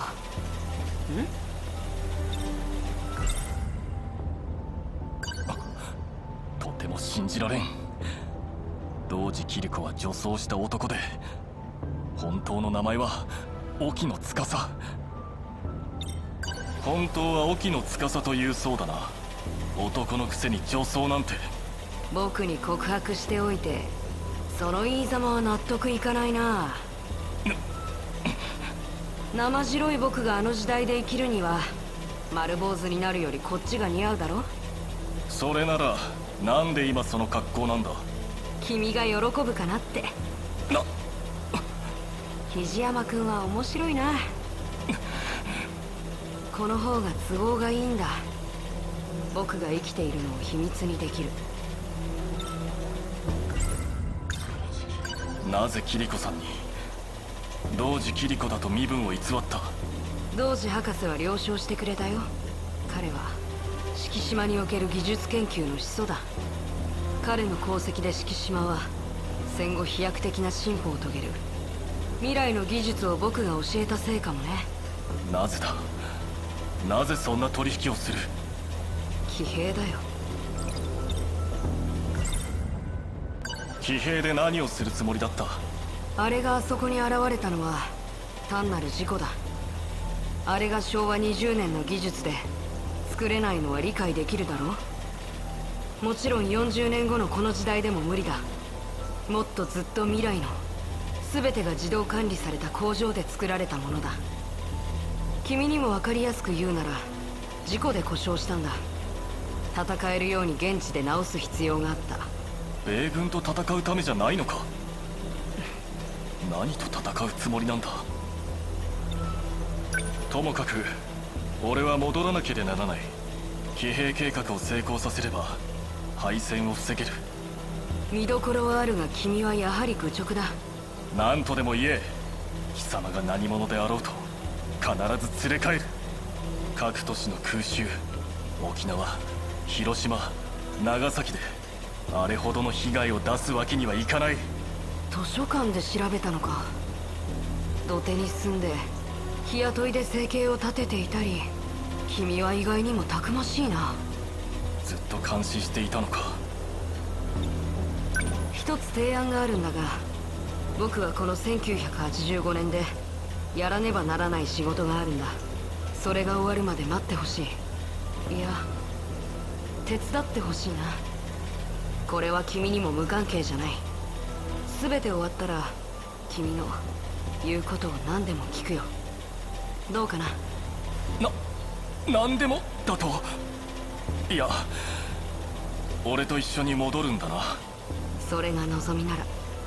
とても信じられん。同時キリコは女装した男で、本当の名前は沖野司。本当は沖野司というそうだな。男のくせに女装なんて。 僕に告白しておいてその言いざまは納得いかないな。生白い僕があの時代で生きるには丸坊主になるよりこっちが似合うだろ。 それならなんで今その格好なんだ。 君が喜ぶかなって。肘山君は面白いな。この方が都合がいいんだ。僕が生きているのを秘密にできる。 なぜキリコさんに同時キリコだと身分を偽った。 同時博士は了承してくれたよ。彼は敷島における技術研究の始祖だ。彼の功績で敷島は戦後飛躍的な進歩を遂げる。未来の技術を僕が教えたせいかもね。 なぜだ。なぜそんな取引をする。 騎兵だよ。 騎兵で何をするつもりだった。 あれがあそこに現れたのは単なる事故だ。あれが昭和20年の技術で作れないのは理解できるだろう。もちろん40年後のこの時代でも無理だ。もっとずっと未来の全てが自動管理された工場で作られたものだ。君にも分かりやすく言うなら事故で故障したんだ。戦えるように現地で直す必要があった。 米軍と戦うためじゃないのか。何と戦うつもりなんだ。ともかく俺は戻らなきゃでならない。騎兵計画を成功させれば敗戦を防げる。 見どころはあるが君はやはり愚直だ。 何とでも言え。貴様が何者であろうと必ず連れ帰る。各都市の空襲、沖縄、広島、長崎であれほどの被害を出すわけにはいかない。 図書館で調べたのか。土手に住んで日雇いで生計を立てていたり、君は意外にもたくましいな。 ずっと監視していたのか。 一つ提案があるんだが、僕はこの1985年でやらねばならない仕事があるんだ。それが終わるまで待ってほしい。いや、手伝ってほしいな。これは君にも無関係じゃない。全て終わったら君の言うことを何でも聞くよ。どうかな。 何でもだと。いや、俺と一緒に戻るんだな。 それが望みなら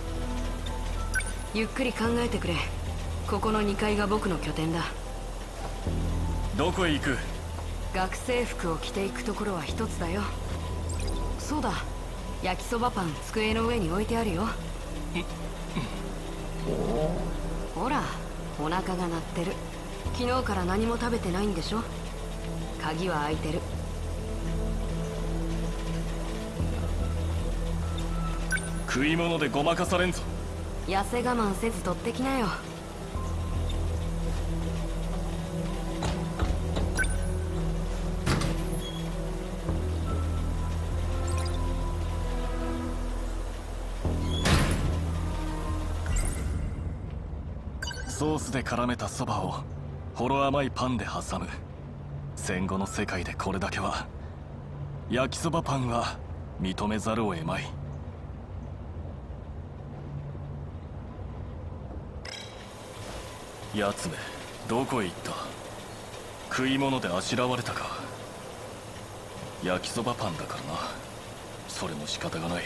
ゆっくり考えてくれ。ここの2階が僕の拠点だ。 どこへ行く。 学生服を着ていくところは一つだよ。そうだ、焼きそばパン机の上に置いてあるよ。ほら、お腹が鳴ってる。昨日から何も食べてないんでしょ。鍵は開いてる。 食い物でごまかされんぞ。 痩せ我慢せず取ってきなよ。 ソースで絡めたそばをほろ甘いパンで挟む。戦後の世界でこれだけは焼きそばパンは認めざるを得まい。奴めどこへ行った。食い物であしらわれたか。焼きそばパンだからな。それも仕方がない。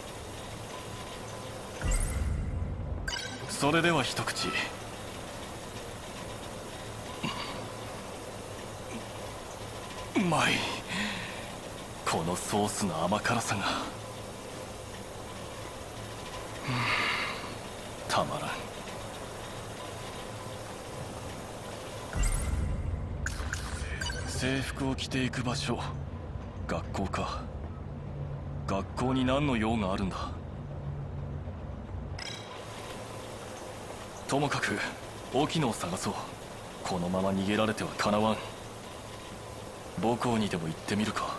それでは一口。うまい。このソースの甘辛さがたまらん。制服を着ていく場所、学校か。学校に何の用があるんだ。ともかく沖野を探そう。このまま逃げられてはかなわん。母校にでも行ってみるか。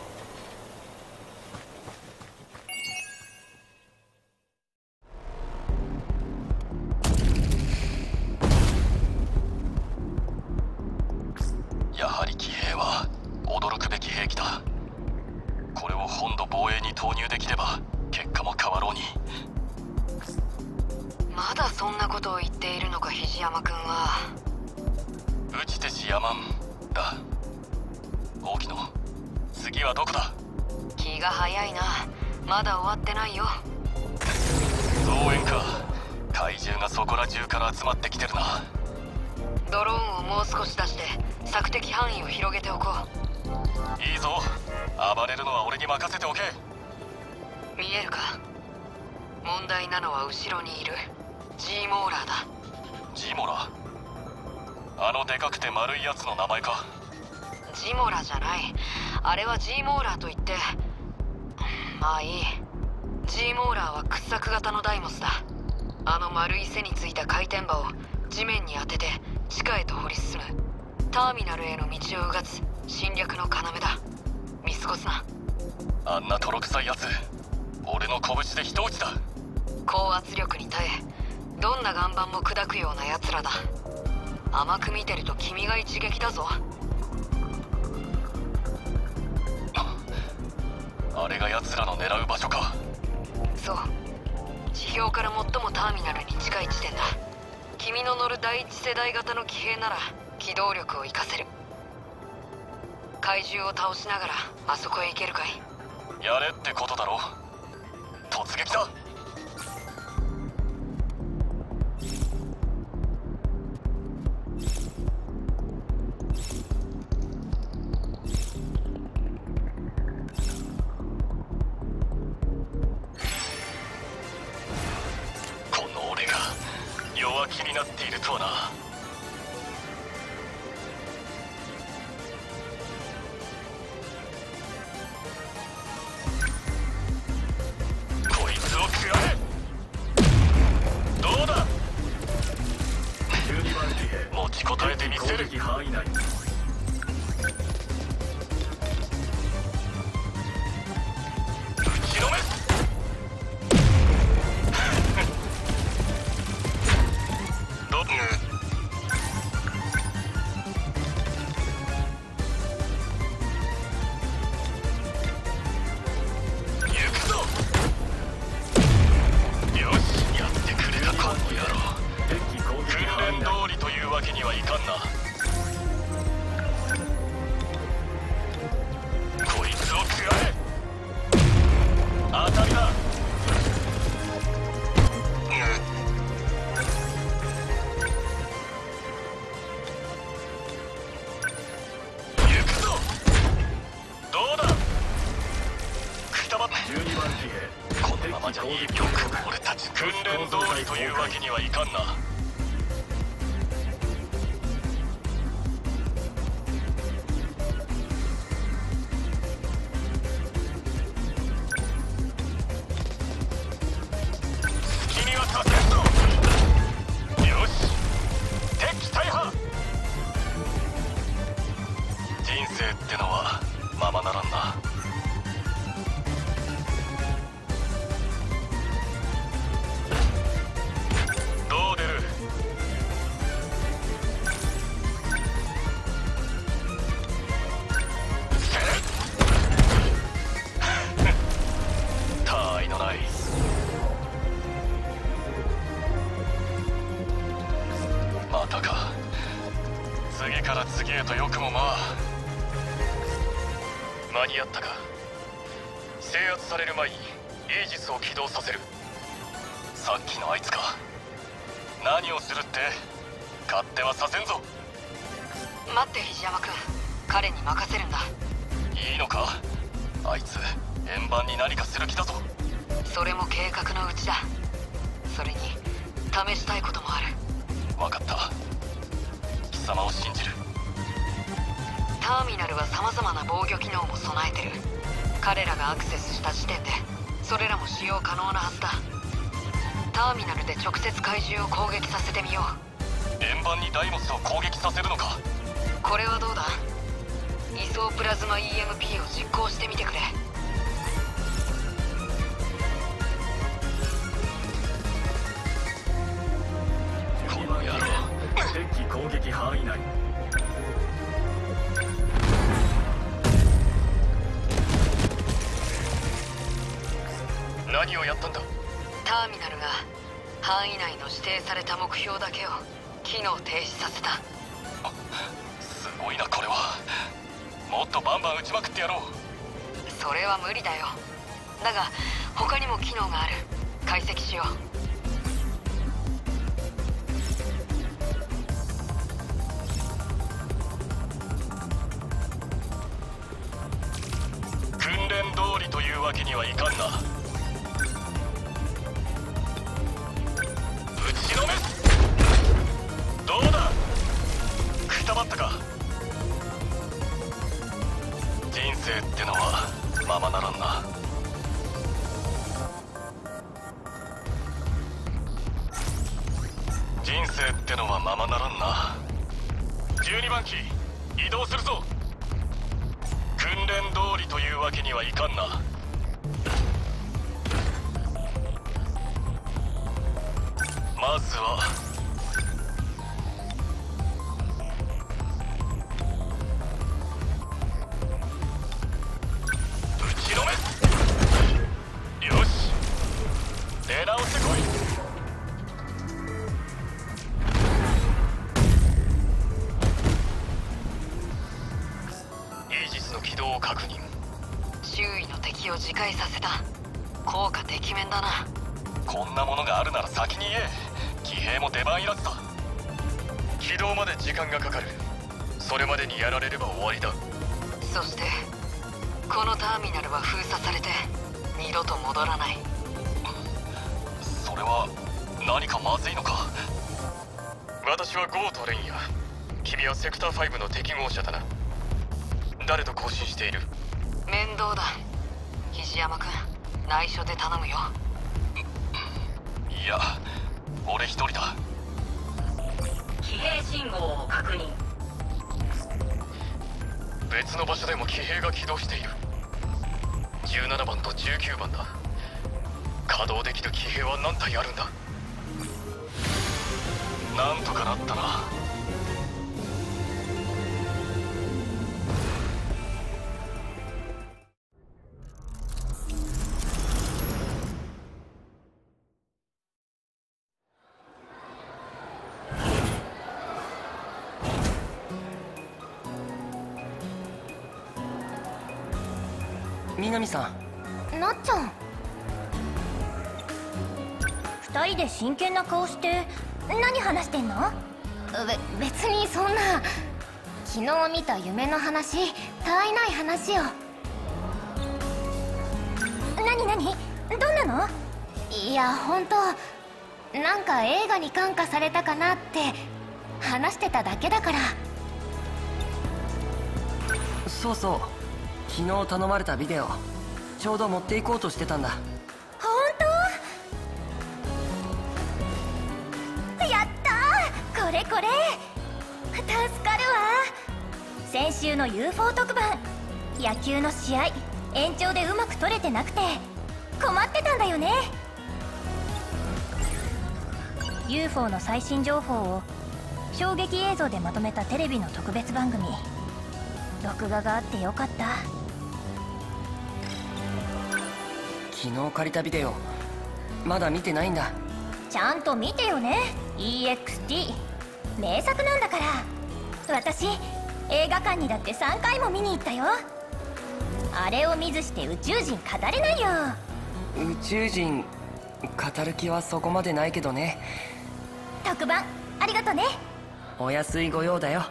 やはり騎兵は驚くべき兵器だ。これを本土防衛に投入できれば結果も変わろうに。 そんなことを言っているのか、肘山君は。 打ち手しヤマンだ。大木野、次はどこだ？ 気が早いな。まだ終わってないよ。 増援か。怪獣がそこら中から集まってきてるな。 ドローンをもう少し出して索敵範囲を広げておこう。いいぞ。暴れるのは俺に任せておけ。 見えるか？問題なのは後ろにいる G モーラーだ。 G モーラー？あのでかくて丸いやつの名前か？ ジモラじゃない。あれは G モーラーといって、まあいい。 G モーラーは掘削型のダイモスだ。あの丸い背についた回転刃を地面に当てて地下へと掘り進むターミナルへの道をうがつ侵略の要だ。見過ごすな。 あんな泥臭いやつ、俺の拳で一打ちだ。 高圧力に耐えどんな岩盤も砕くようなやつらだ。甘く見てると君が一撃だぞ。 あれが奴らの狙う場所か？ そう。地表から最もターミナルに近い地点だ。君の乗る第一世代型の騎兵なら機動力を活かせる。怪獣を倒しながらあそこへ行けるかい？ やれってことだろ。突撃だ。弱気になっているとはな。こいつを食らえ。どうだ？持ちこたえてみせる。打ちのめす。このままじゃよく俺たち訓練通りというわけにはいかんな。好きにはさせんぞ。よし、敵大破。人生ってのはままならんな。またか。次から次へとよくもまあ間に合ったか。制圧される前にイージスを起動させる。さっきのあいつか。何をするって？勝手はさせんぞ。 待って肘山君、彼に任せるんだ。 いいのか？あいつ円盤に何かする気だぞ。 それも計画のうちだ。それに試したいこともある。 分かった。貴様を信じる。 ターミナルは様々な防御機能も備えてる。彼らがアクセスした時点でそれらも使用可能なはずだ。ターミナルで直接怪獣を攻撃させてみよう。 円盤にダイモスを攻撃させるのか？ これはどうだ？位相プラズマ EMP を実行してみてくれ。 この野郎。敵攻撃範囲内。何をやったんだ？ ターミナルが範囲内の指定された目標だけを機能停止させた。 すごいなこれは。もっとバンバン撃ちまくってやろう。 それは無理だよ。だが他にも機能がある。解析しよう。 訓練通りというわけにはいかんな。打ちのめす。どうだ、くたばったか。人生ってのはままならんな。人生ってのはままならんな。12番機移動するぞ。訓練通りというわけにはいかんな。まずは打ちのめす。よし、出直してこい。イージスの軌道を確認。 周囲の敵を自壊させた。効果てきめんだな。 こんなものがあるなら先に言え。騎兵も出番いらずだ。起動まで時間がかかる。それまでにやられれば終わりだ。 そしてこのターミナルは封鎖されて二度と戻らない。 それは何かまずいのか。私はゴートレンヤ。君はセクター5の適合者だな。誰と交信している？ 面倒だ。肘山君、内緒で頼むよ。 いや、俺一人だ。 騎兵信号を確認。 別の場所でも騎兵が起動している。17番と19番だ。稼働できる騎兵は何体あるんだ。なんとかなったな。 南さん。なっちゃん。 二人で真剣な顔して何話してんの？ 別にそんな。昨日見た夢の話、たわいない話よ。 何どんなの？ いや、本当なんか映画に感化されたかなって話してただけだから。 そうそう、昨日頼まれたビデオちょうど持っていこうとしてたんだ。 本当？やったー、これ助かるわ。先週の UFO 特番、野球の試合延長でうまく撮れてなくて困ってたんだよね。 UFO の最新情報を衝撃映像でまとめたテレビの特別番組、録画があってよかった。 昨日借りたビデオまだ見てないんだ。 ちゃんと見てよね。 EXT 名作なんだから。私映画館にだって3回も見に行ったよ。あれを見ずして宇宙人語れないよ。 宇宙人語る気はそこまでないけどね。 特番ありがとね。 お安いご用だよ。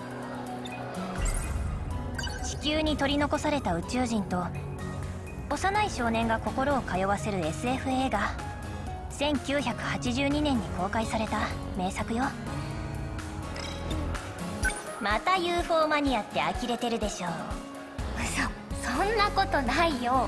地球に取り残された宇宙人と幼い少年が心を通わせる SF 映画。1982年に公開された名作よ。また UFO マニアって呆れてるでしょ。 そんなことないよ。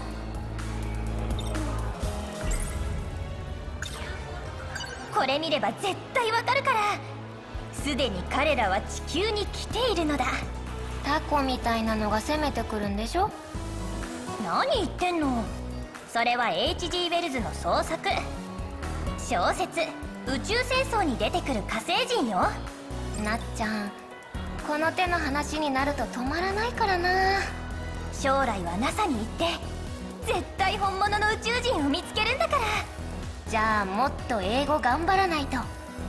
これ見れば絶対わかるから。すでに彼らは地球に来ているのだ。 タコみたいなのが攻めてくるんでしょ。 何言ってんの。それは H.G. ウェルズの創作小説「宇宙戦争」に出てくる火星人よ。 なっちゃん、この手の話になると止まらないからな。 将来は NASA に行って絶対本物の宇宙人を見つけるんだから。 じゃあもっと英語頑張らないと。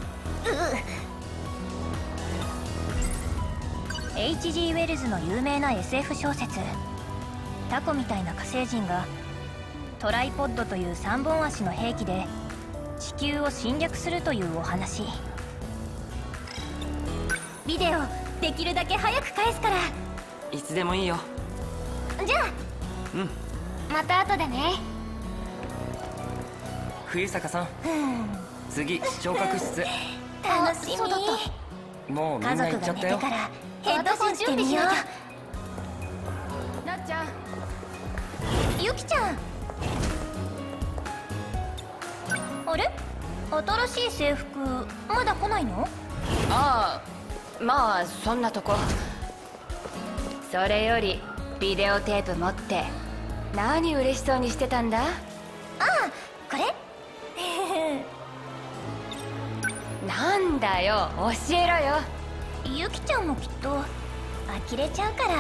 H.G. ウェルズの有名な SF 小説、タコみたいな火星人がトライポッドという3本足の兵器で地球を侵略するというお話。ビデオできるだけ早く返すから。 いつでもいいよ。 じゃあまた後でね。 冬坂さん、次聴覚室。 楽しみ。 そうだっもうみんな行っちゃったよ。 ヘッドホンしてみよう。 なっちゃん、 ゆきちゃん。あれ、新しい制服まだ来ないの？ ああ、まあそんなとこ。それよりビデオテープ持って何嬉しそうにしてたんだ？ ああ、これ。 なんだよ、教えろよ。 ゆきちゃんもきっと呆れちゃうから。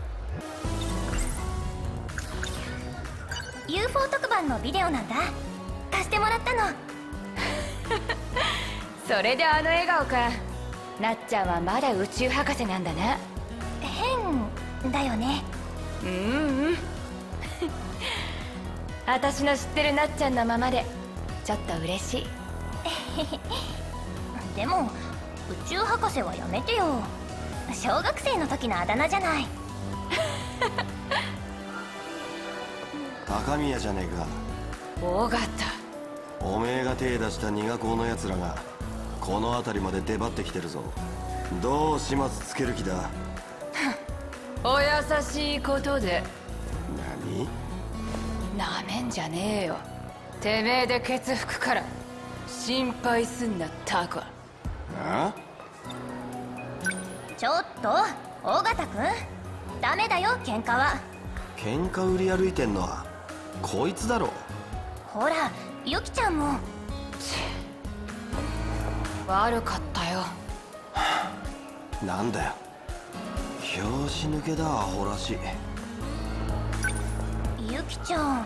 UFO 特番のビデオなんだ。貸してもらったの。 それであの笑顔か。なっちゃんはまだ宇宙博士なんだな。 変だよね。 私の知ってるなっちゃんのままでちょっと嬉しい。 でも宇宙博士はやめてよ。小学生の時のあだ名じゃない。 高宮じゃねえか。 尾形。 おめえが手出した苦子のやつらがこの辺りまで出張ってきてるぞ。どう始末つける気だ？ お優しいことで。 何？ なめんじゃねえよ。てめえでケツ吹くから心配すんなタコ。 あ？ ちょっと尾形くん、ダメだよ喧嘩は。 喧嘩売り歩いてんのはこいつだろ。 ほらゆきちゃんも。 悪かったよ。 なんだよ、拍子抜けだアホらしい。 ゆきちゃん。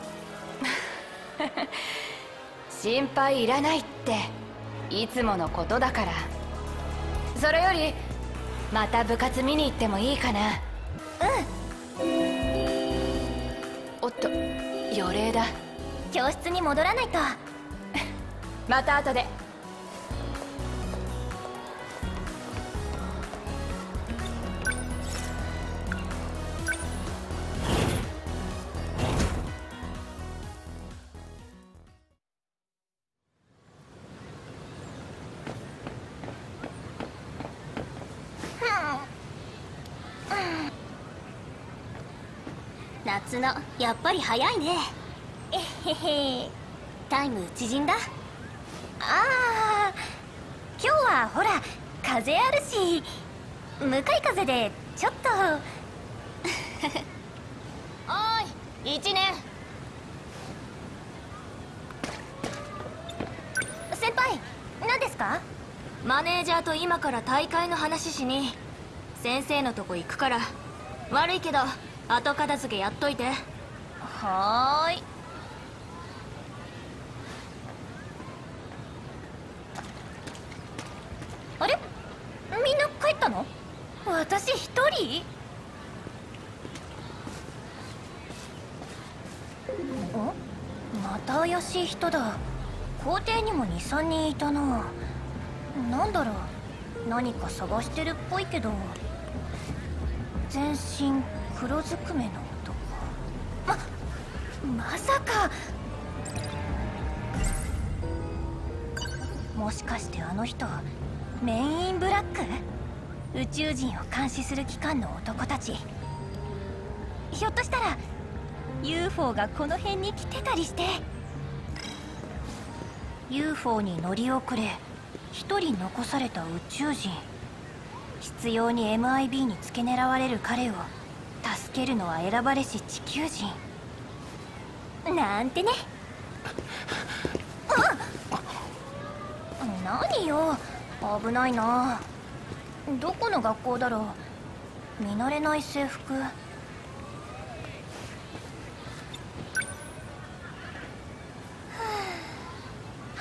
心配いらないっていつものことだから。それよりまた部活見に行ってもいいかな？おっと、予令だ。 教室に戻らないと。 また後で。 夏のやっぱり早いね。えへへ。タイム縮んだ。ああ、今日はほら風あるし、向かい風でちょっと。おい一年。先輩、何ですか？ マネージャーと今から大会の話しに先生のとこ行くから。悪いけど後片付けやっといて。 はーい。あれ、みんな帰ったの？私一人？また怪しい人だ。校庭にも 2,3 人いたな。なんだろう、何か探してるっぽいけど。全身黒ずくめの男。まさか。もしかしてあの人メインインブラック？宇宙人を監視する機関の男たち。ひょっとしたら UFO がこの辺に来てたりして。 UFO に乗り遅れ一人残された宇宙人。執拗に MIB に付け狙われる彼を助けるのは選ばれし地球人なんてね。何よ、危ないな。どこの学校だろう。見慣れない制服。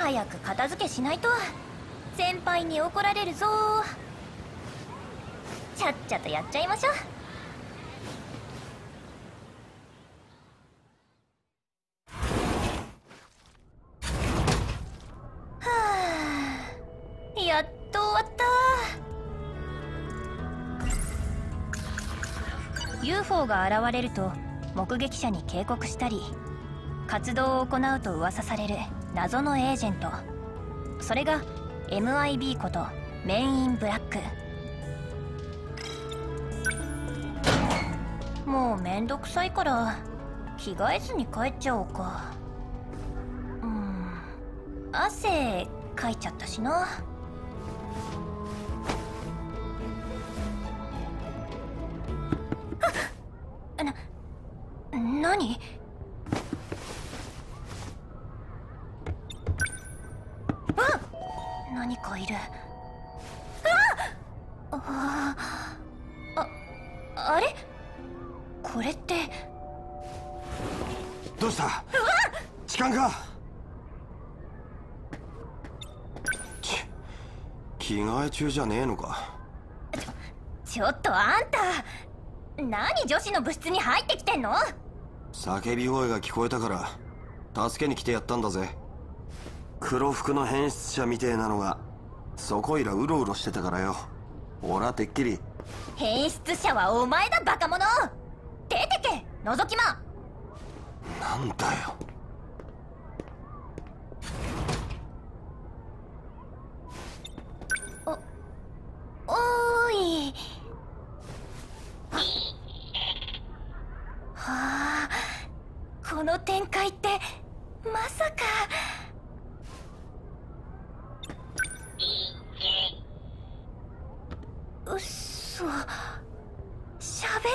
早く片付けしないと先輩に怒られるぞ。ちゃっちゃとやっちゃいましょう。はあ、やっと終わった。 UFO が現れると目撃者に警告したり活動を行うと噂される謎のエージェント、それが MIB ことメイン・イン・ブラック。もうめんどくさいから着替えずに帰っちゃおうか。汗かいちゃったしな。何？何かいる。あれ？これって。 どうした？痴漢か？着替え中じゃねえのか。 ちょっとあんた、何女子の部室に入ってきてんの？ 叫び声が聞こえたから助けに来てやったんだぜ。黒服の変質者みてえなのがそこいらうろうろしてたからよ。俺はてっきり。 変質者はお前だ、バカ者。出てけ、覗き魔。 なんだよ。 おーい。はあ、この展開ってまさか。うっそ、喋った。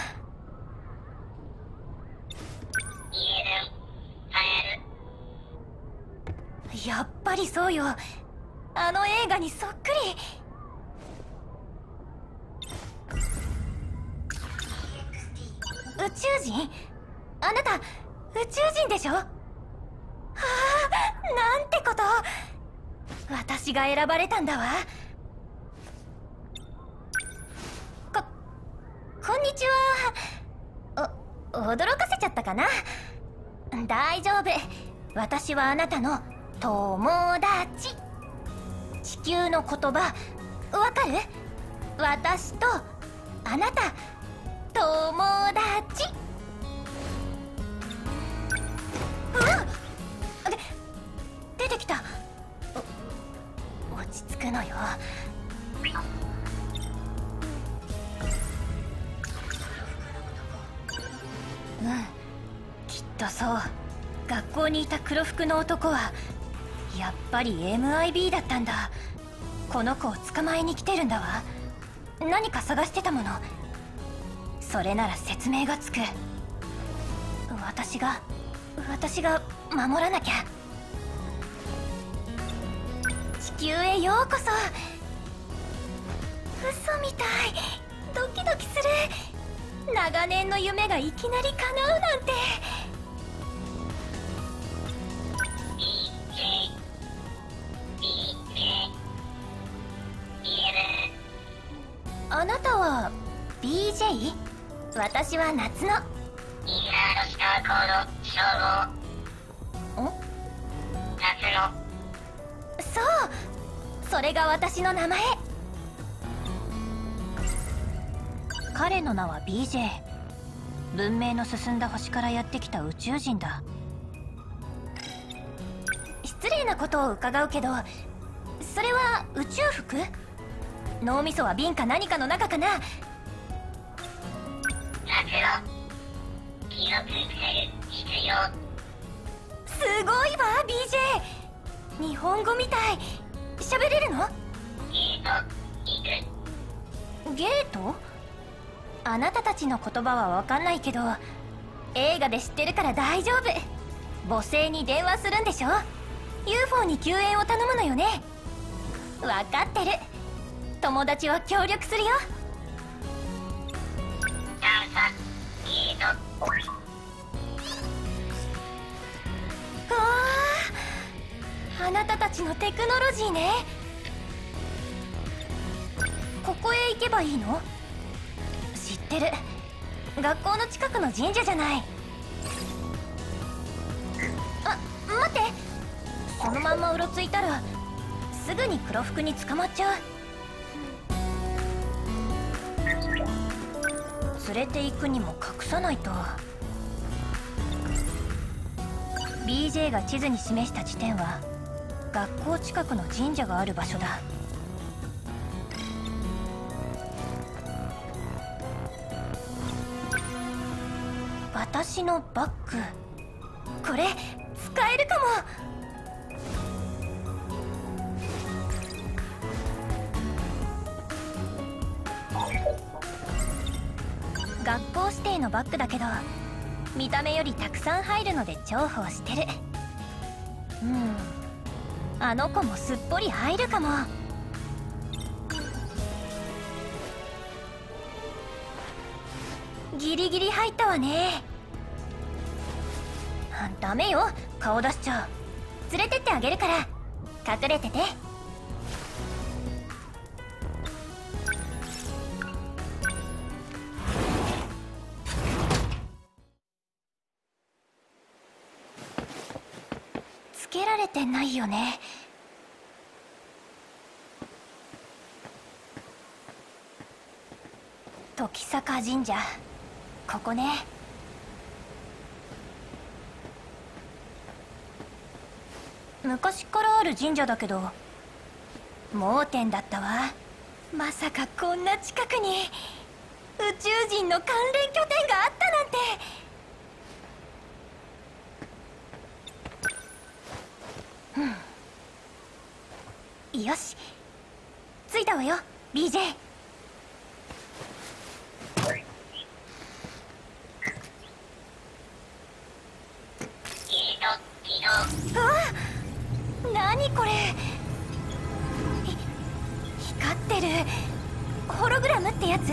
やっぱりそうよ、あの映画にそっくり。宇宙人？あなた宇宙人でしょ？はあ、なんてこと。私が選ばれたんだわ。こんにちは。驚かせちゃったかな。大丈夫、私はあなたの友達。地球の言葉わかる？私とあなた友達。出てきた。落ち着くのよ。きっとそう。学校にいた黒服の男はやっぱり MIB だったんだ。この子を捕まえに来てるんだわ。何か探してたもの。それなら説明がつく。私が守らなきゃ。地球へようこそ。嘘みたい。ドキドキする。長年の夢がいきなり叶うなんて。あなたは BJ？ 私は夏の。イーラードスターコード称号。夏の。そう、それが私の名前。彼の名は BJ。 文明の進んだ星からやってきた宇宙人だ。失礼なことを伺うけど、それは宇宙服？脳みそは瓶か何かの中かな。すごいわ BJ。 日本語みたい。喋れるの？ゲート？あなたたちの言葉は分かんないけど映画で知ってるから大丈夫。母星に電話するんでしょ？ UFO に救援を頼むのよね。分かってる。友達は協力するよ。 あなたたちのテクノロジーね。ここへ行けばいいの？知ってる。学校の近くの神社じゃない。あ、待って。そのまんまうろついたらすぐに黒服に捕まっちゃう。連れて行くにも隠さないと。 BJ が地図に示した地点は学校近くの神社がある場所だ。私のバッグ、これ使えるかも。学校指定のバッグだけど見た目よりたくさん入るので重宝してる。あの子もすっぽり入るかも。ギリギリ入ったわね。ダメよ、顔出しちゃう。連れてってあげるから隠れてて。つけられてないよね。時坂神社、ここね。昔からある神社だけど盲点だったわ。まさかこんな近くに宇宙人の関連拠点があったなんて。よし、着いたわよ BJ。 あ、何これ。光ってる。ホログラムってやつ？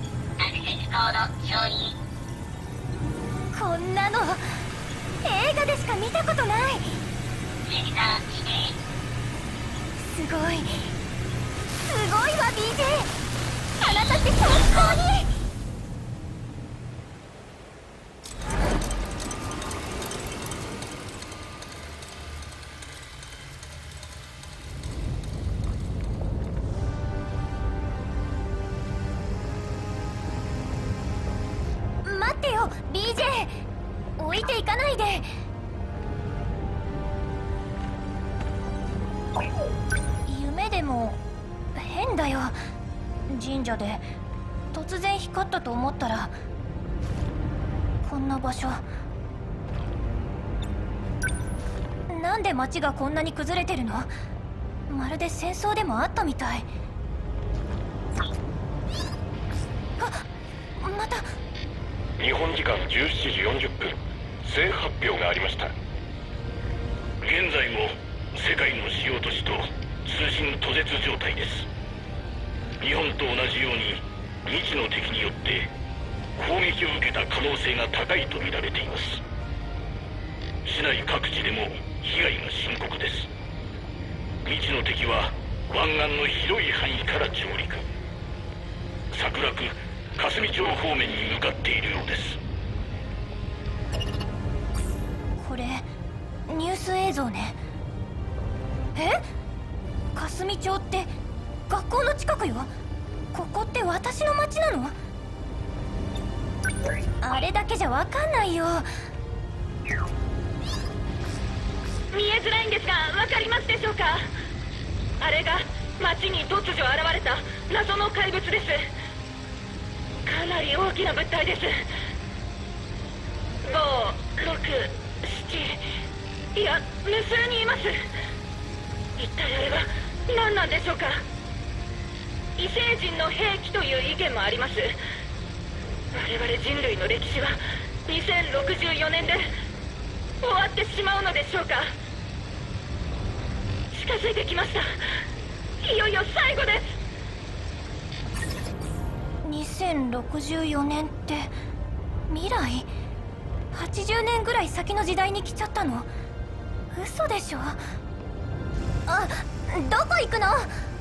こんなの映画でしか見たことない。すごい、すごいわ BJ。 あなたって本当に。待ってよ BJ、 置いていかないで。夢でも変だよ。神社で突然光ったと思ったらこんな場所。なんで街がこんなに崩れてるの？まるで戦争でもあったみたい。あ、また。 日本時間17時40分、政発表がありました。現在も世界の主要都市と通信途絶状態です。日本と同じように未知の敵によって攻撃を受けた可能性が高いと見られています。市内各地でも被害が深刻です。未知の敵は湾岸の広い範囲から上陸、桜区霞町方面に向かっているようです。 これニュース映像ね。え？霞町って学校の近くよ。ここって私の町なの？あれだけじゃ分かんないよ。 見えづらいんですが分かりますでしょうか？あれが町に突如現れた謎の怪物です。かなり大きな物体です。5、6、7、いや無数にいます。一体あれは何なんでしょうか？異星人の兵器という意見もあります。我々人類の歴史は2064年で終わってしまうのでしょうか？近づいてきました。いよいよ最後です。 2064年って未来？80年ぐらい先の時代に来ちゃったの？嘘でしょ？ どこ行くの？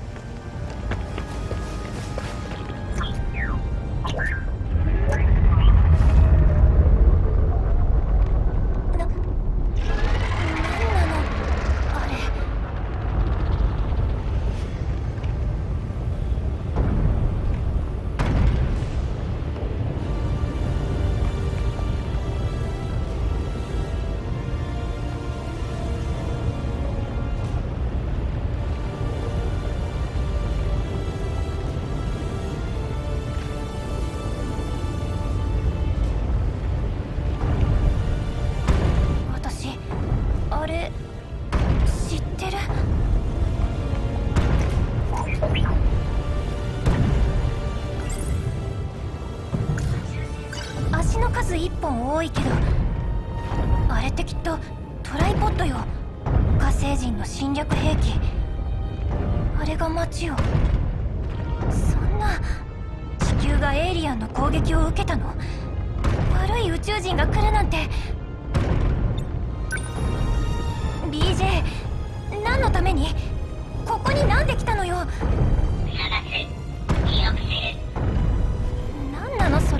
足の数1本多いけど、あれってきっとトライポッドよ。火星人の侵略兵器。あれが街を。そんな、地球がエイリアンの攻撃を受けたの？悪い宇宙人が来るなんて。 BJ、 何のためにここになんで来たのよ。何なのそれ。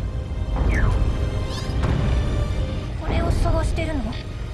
これを探してるの？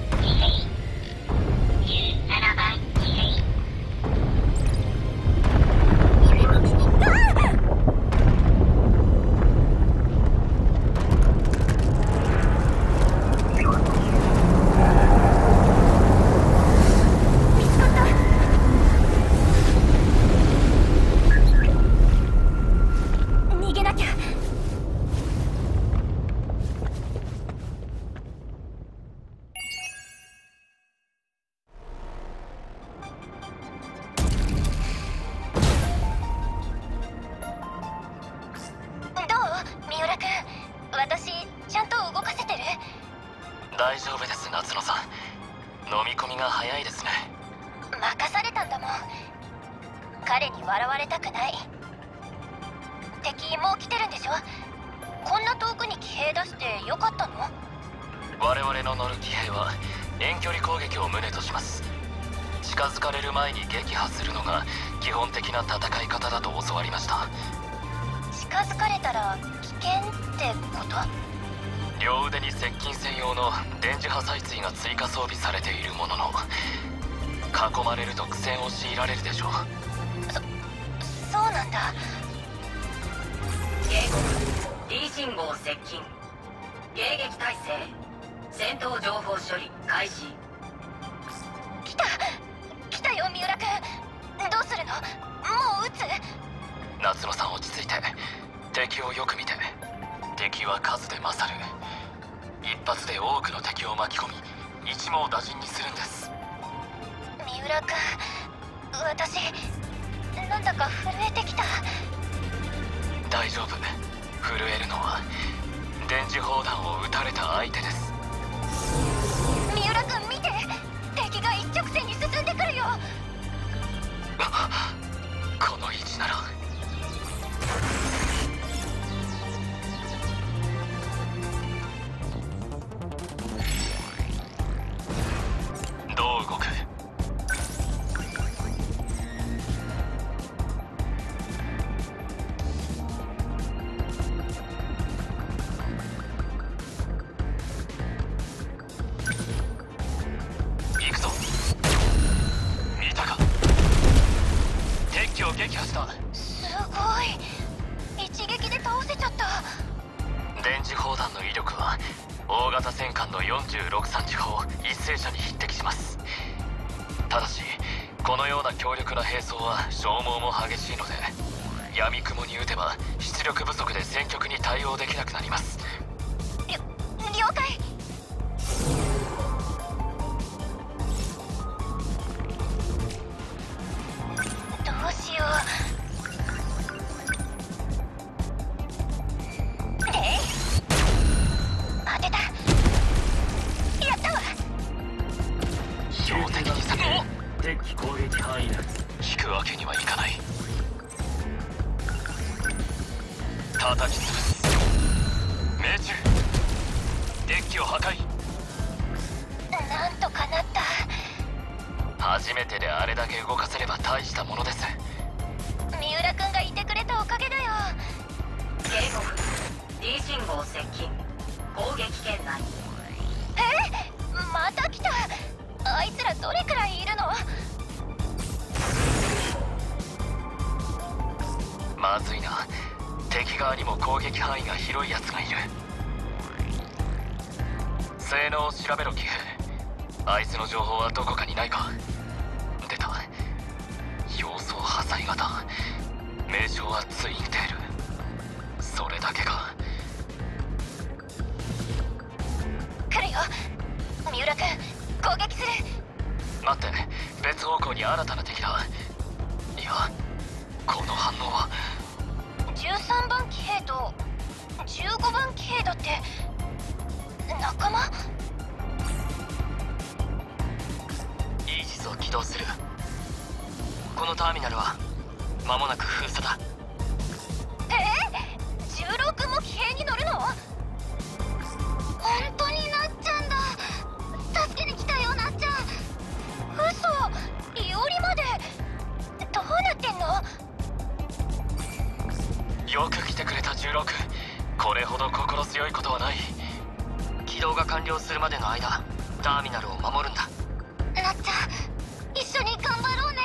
大丈夫です、夏野さん。飲み込みが早いですね。 任されたんだもん。彼に笑われたくない。敵もう来てるんでしょ。こんな遠くに騎兵出してよかったの？ 我々の乗る騎兵は遠距離攻撃を旨とします。近づかれる前に撃破するのが基本的な戦い方だと教わりました。 近づかれたら危険ってこと？ 両腕に接近専用の電磁波採椎が追加装備されているものの、囲まれると苦戦を強いられるでしょう。 そうなんだ。 警告、D 信号接近。迎撃態勢。戦闘情報処理開始。 来たよ三浦君。どうするの？もう撃つ？ 夏野さん、落ち着いて。敵をよく見て。敵は数で勝る。一発で多くの敵を巻き込み一網打尽にするんです。 三浦君、私なんだか震えてきた。 大丈夫。震えるのは電磁砲弾を撃たれた相手です。 三浦君見て、敵が一直線に進んでくるよ。 この位置なら。どう動く？行くぞ。見たか？敵機を撃破した。 すごい、一撃で倒せちゃった。 電磁砲弾の威力は大型戦艦の46三次砲一斉車に匹敵します。ただしこのような強力な兵装は消耗も激しいので、闇雲に撃てば出力不足で戦局に対応できなくなります。 了解。どうしよう。当てた。やったわ。 標的に避けろ。 敵機攻撃範囲内。 引くわけにはいかない。叩き潰す。命中。デッキを破壊。 なんとかなった。 初めてであれだけ動かせれば大したものです。 三浦君がいてくれたおかげだよ。 警告 D 信号接近攻撃圏内。 また来た。あいつらどれくらいいるの？ まずいな。敵側にも攻撃範囲が広いやつがいる。性能を調べろキフ。あいつの情報はどこかにないか。出た。表層破砕型。名称はツインテール。それだけか。 来るよ三浦君、攻撃する。 待って、別方向に新たな敵だ。いや、この反応は。 13番騎兵と15番騎兵だって仲間？ イージスを起動する。このターミナルは間もなく封鎖だ。 16も騎兵に乗るの？本当になっちゃんだ。助けに来たよなっちゃん。嘘、いおりまで。どうなってんの？ よく来てくれた16。これほど心強いことはない。起動が完了するまでの間、ターミナルを守るんだ。 なっちゃん、一緒に頑張ろうね。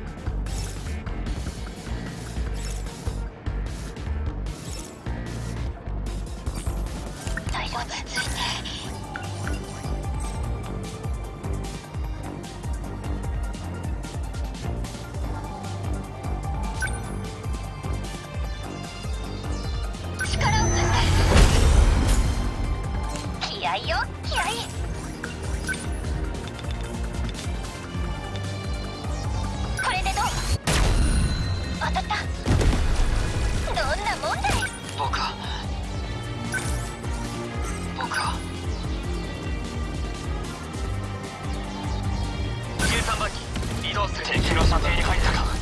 大丈夫、ついて。力を貸して。気合いよ、気合い。これでどう？当たった。どんなもんだい。 僕は13番機移動する。敵の射程に入ったか。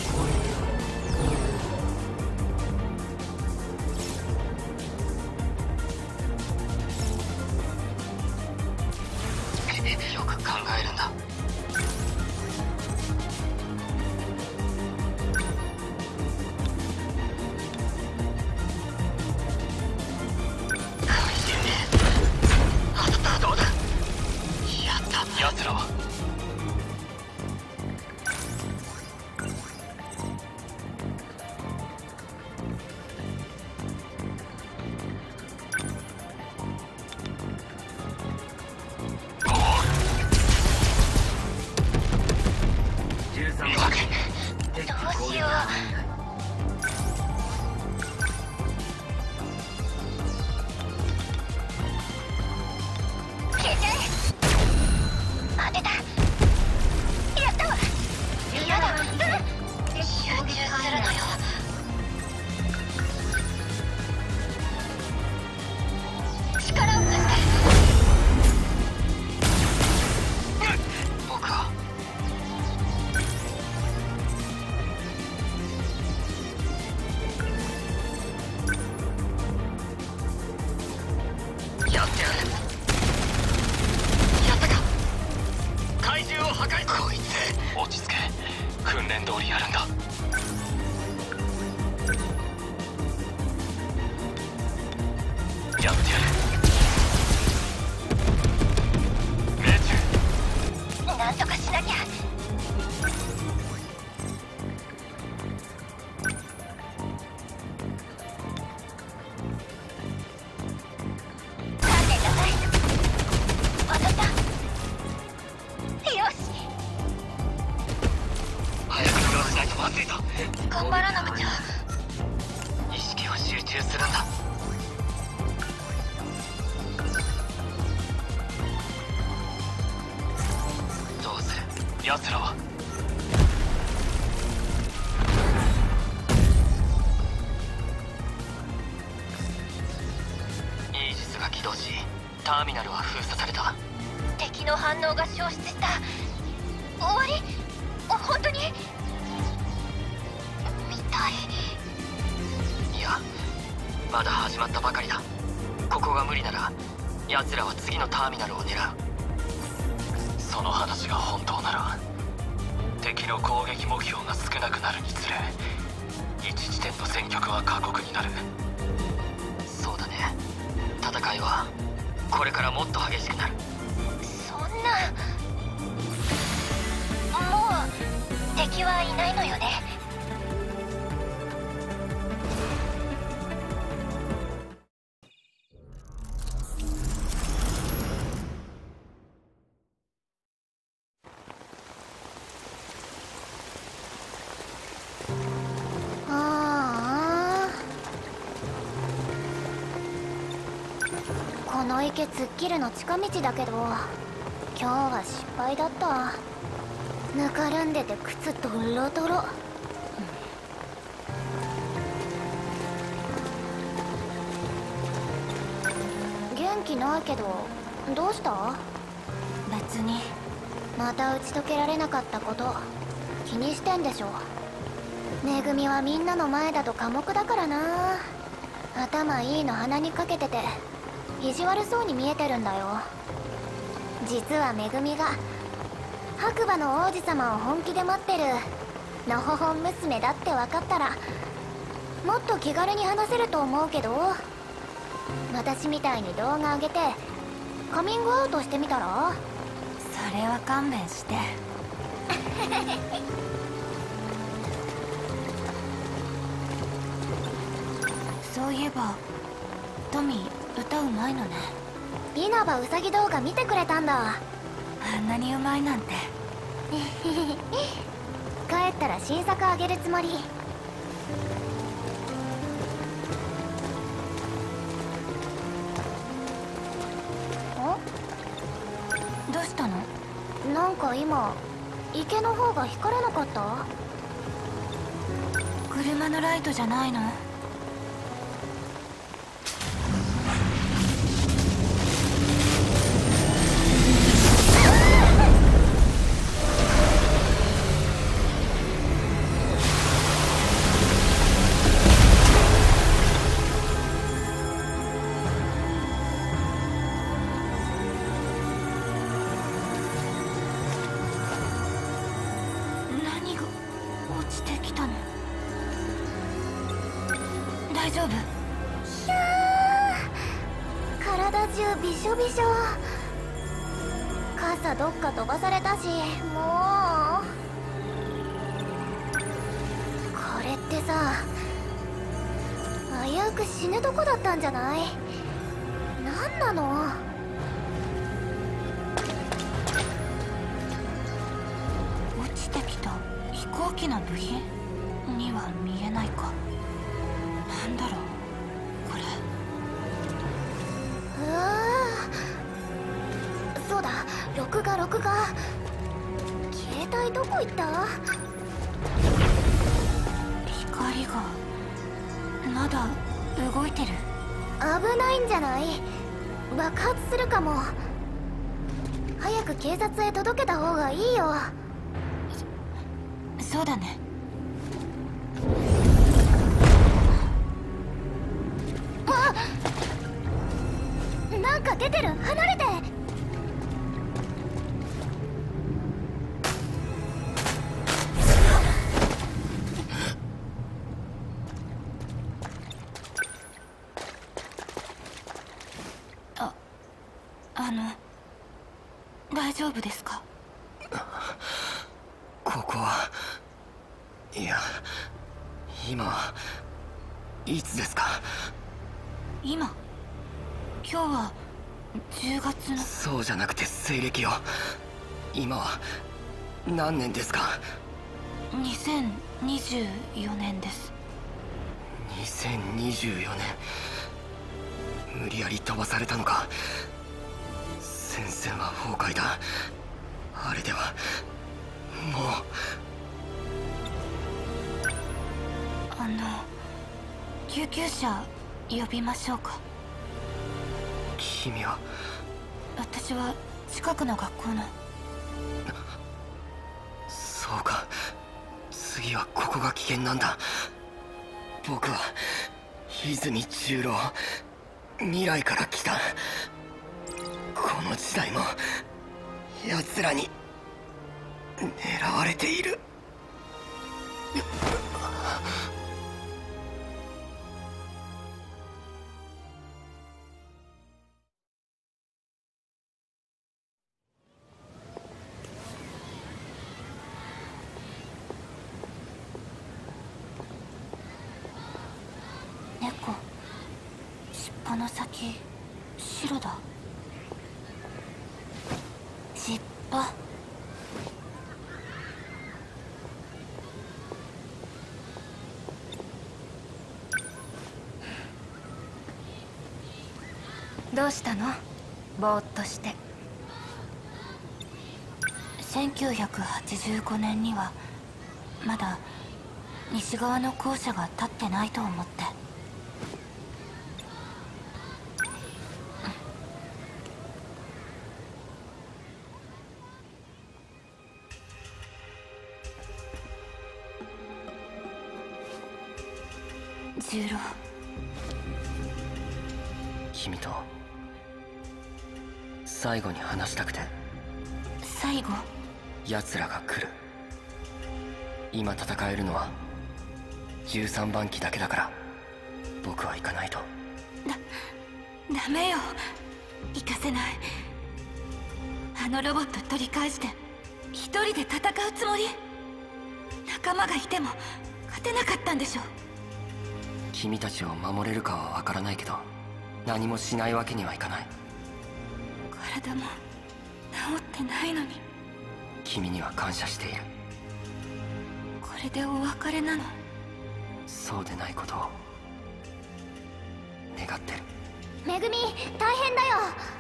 よく考えるんだ。どうだ。やった。奴らはどうしよう。消えちゃえ。当てた。やったわ。嫌だ。集中するのよ。力を貸して。 僕はやってやる。やったか。怪獣を破壊。こいつ落ち着け。訓練通りやるんだ。やってやる。命中。 なんとかしなきゃ。観念なさい。当たった。よし。 早く移動しないとまずいぞ。 頑張らなくちゃ。 意識を集中するんだ。どうする。奴らはイージスが起動し、ターミナルは封鎖された。 敵の反応が消失した。終わり？本当に？みたい。 いや、まだ始まったばかりだ。ここが無理なら奴らは次のターミナルを狙う。その話が本当なら敵の攻撃目標が少なくなるにつれ、一時点の戦局は過酷になる。 そうだね。戦いはこれからもっと激しくなる。 そんな。もう敵はいないのよね。 この池突っ切るの近道だけど今日は失敗だった。ぬかるんでて靴ドロドロ。元気ないけどどうした？別に。また打ち解けられなかったこと気にしてんでしょ。めぐみはみんなの前だと寡黙だからな。頭いいの鼻にかけてて意地悪そうに見えてるんだよ。実はめぐみが白馬の王子様を本気で待ってるのほほん娘だって分かったらもっと気軽に話せると思うけど、私みたいに動画上げてカミングアウトしてみたら？それは勘弁してそういえばトミー歌うまいのね。稲葉うさぎ動画見てくれたんだ。あんなにうまいなんて帰ったら新作あげるつもり。どうしたの？なんか今池の方が光らなかった？車のライトじゃないの？大丈夫？ひゃー、体中びしょびしょ。傘どっか飛ばされたし、もうこれってさ、危うく死ぬとこだったんじゃない？何なの？落ちてきた飛行機の部品には見えないか。なんだろうこれ。うわー、そうだ、録画携帯どこ行った？光がまだ動いてる。危ないんじゃない？爆発するかも。早く警察へ届けた方がいいよ。そうだね。なんか出てる。離れて。大丈夫ですか？ ここはいや、いつですか？ 今日は10月の。 そうじゃなくて西暦よ。今は何年ですか ？2024年です。 2024年。無理やり飛ばされたのか。戦線は崩壊だ。あれではもう。救急車呼びましょうか？ 君は？ 私は近くの学校の。 そうか、次はここが危険なんだ。僕は泉十郎、未来から来た。この時代も奴らに狙われている。 猫、尻尾の先白だ。尻尾。どうしたの？ぼーっとして。1985年にはまだ西側の校舎が建ってないと思って。重郎、 君と最後に話したくて。 最後？ 奴らが来る。今戦えるのは13番機だけだから、僕は行かないと。 ダメよ、行かせない。あのロボット取り返して一人で戦うつもり？仲間がいても勝てなかったんでしょ。 君たちを守れるかは分からないけど、何もしないわけにはいかない。 体も治ってないのに。 君には感謝している。 これでお別れなの？ そうでないことを願ってる。 めぐみ、大変だよ。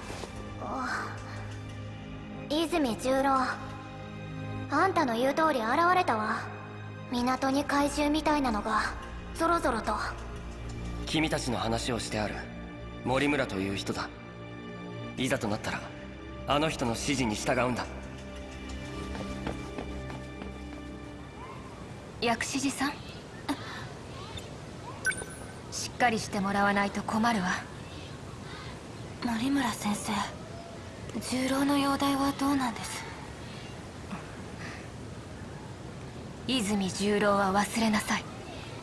泉十郎、あんたの言う通り現れたわ。港に怪獣みたいなのがぞろぞろと。 君たちの話をしてある森村という人だ。いざとなったらあの人の指示に従うんだ。 薬師寺さん、しっかりしてもらわないと困るわ。森村先生、重郎の容体はどうなんです？泉重郎は忘れなさい。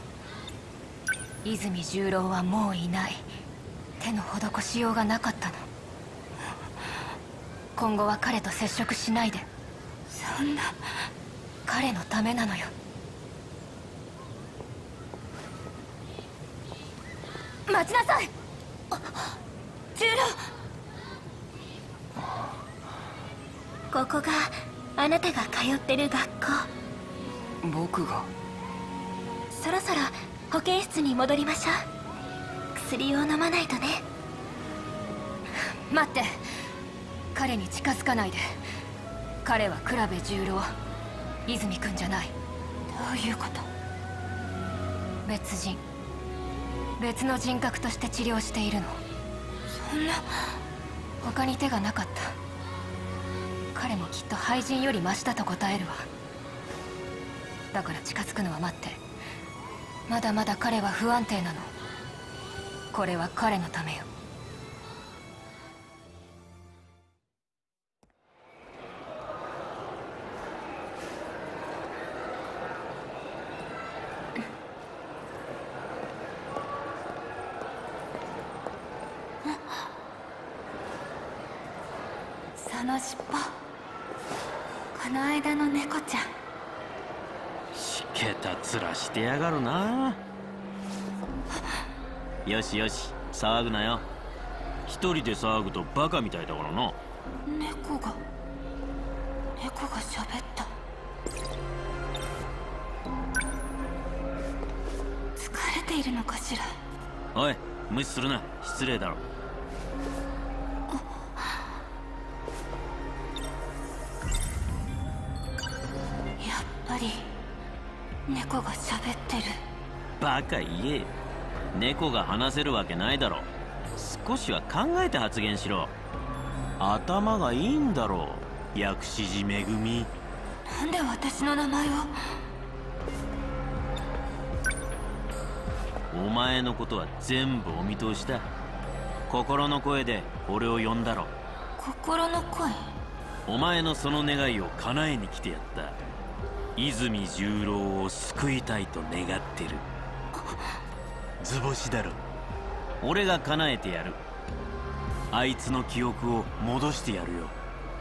泉重郎はもういない。手の施しようがなかったの。今後は彼と接触しないで。そんな。彼のためなのよ。待ちなさい、重郎。ここがあなたが通ってる学校。 僕が？ そろそろ保健室に戻りましょう。薬を飲まないとね。待って、彼に近づかないで。彼は倉部重郎、泉君じゃない。どういうこと？別人、別の人格として治療しているの。そんな。他に手がなかった。彼もきっと廃人よりマシだと答えるわ。だから近づくのは待って。まだまだ彼は不安定なの。これは彼のためよ。その尻尾、この間の猫ちゃん。 しけた面してやがるな。よしよし、騒ぐなよ。一人で騒ぐとバカみたいだからな。 猫が喋った。疲れているのかしら。 おい、無視するな、失礼だろ。 やっぱり猫が喋ってる。 バカ言え。猫が話せるわけないだろ。少しは考えて発言しろ。頭がいいんだろう、薬師寺めぐみ。 なんで私の名前を。 お前のことは全部お見通しだ。心の声で俺を呼んだろ。 心の声？ お前のその願いを叶えに来てやった。泉十郎を救いたいと願ってる。図星だろ。俺が叶えてやる。あいつの記憶を戻してやるよ。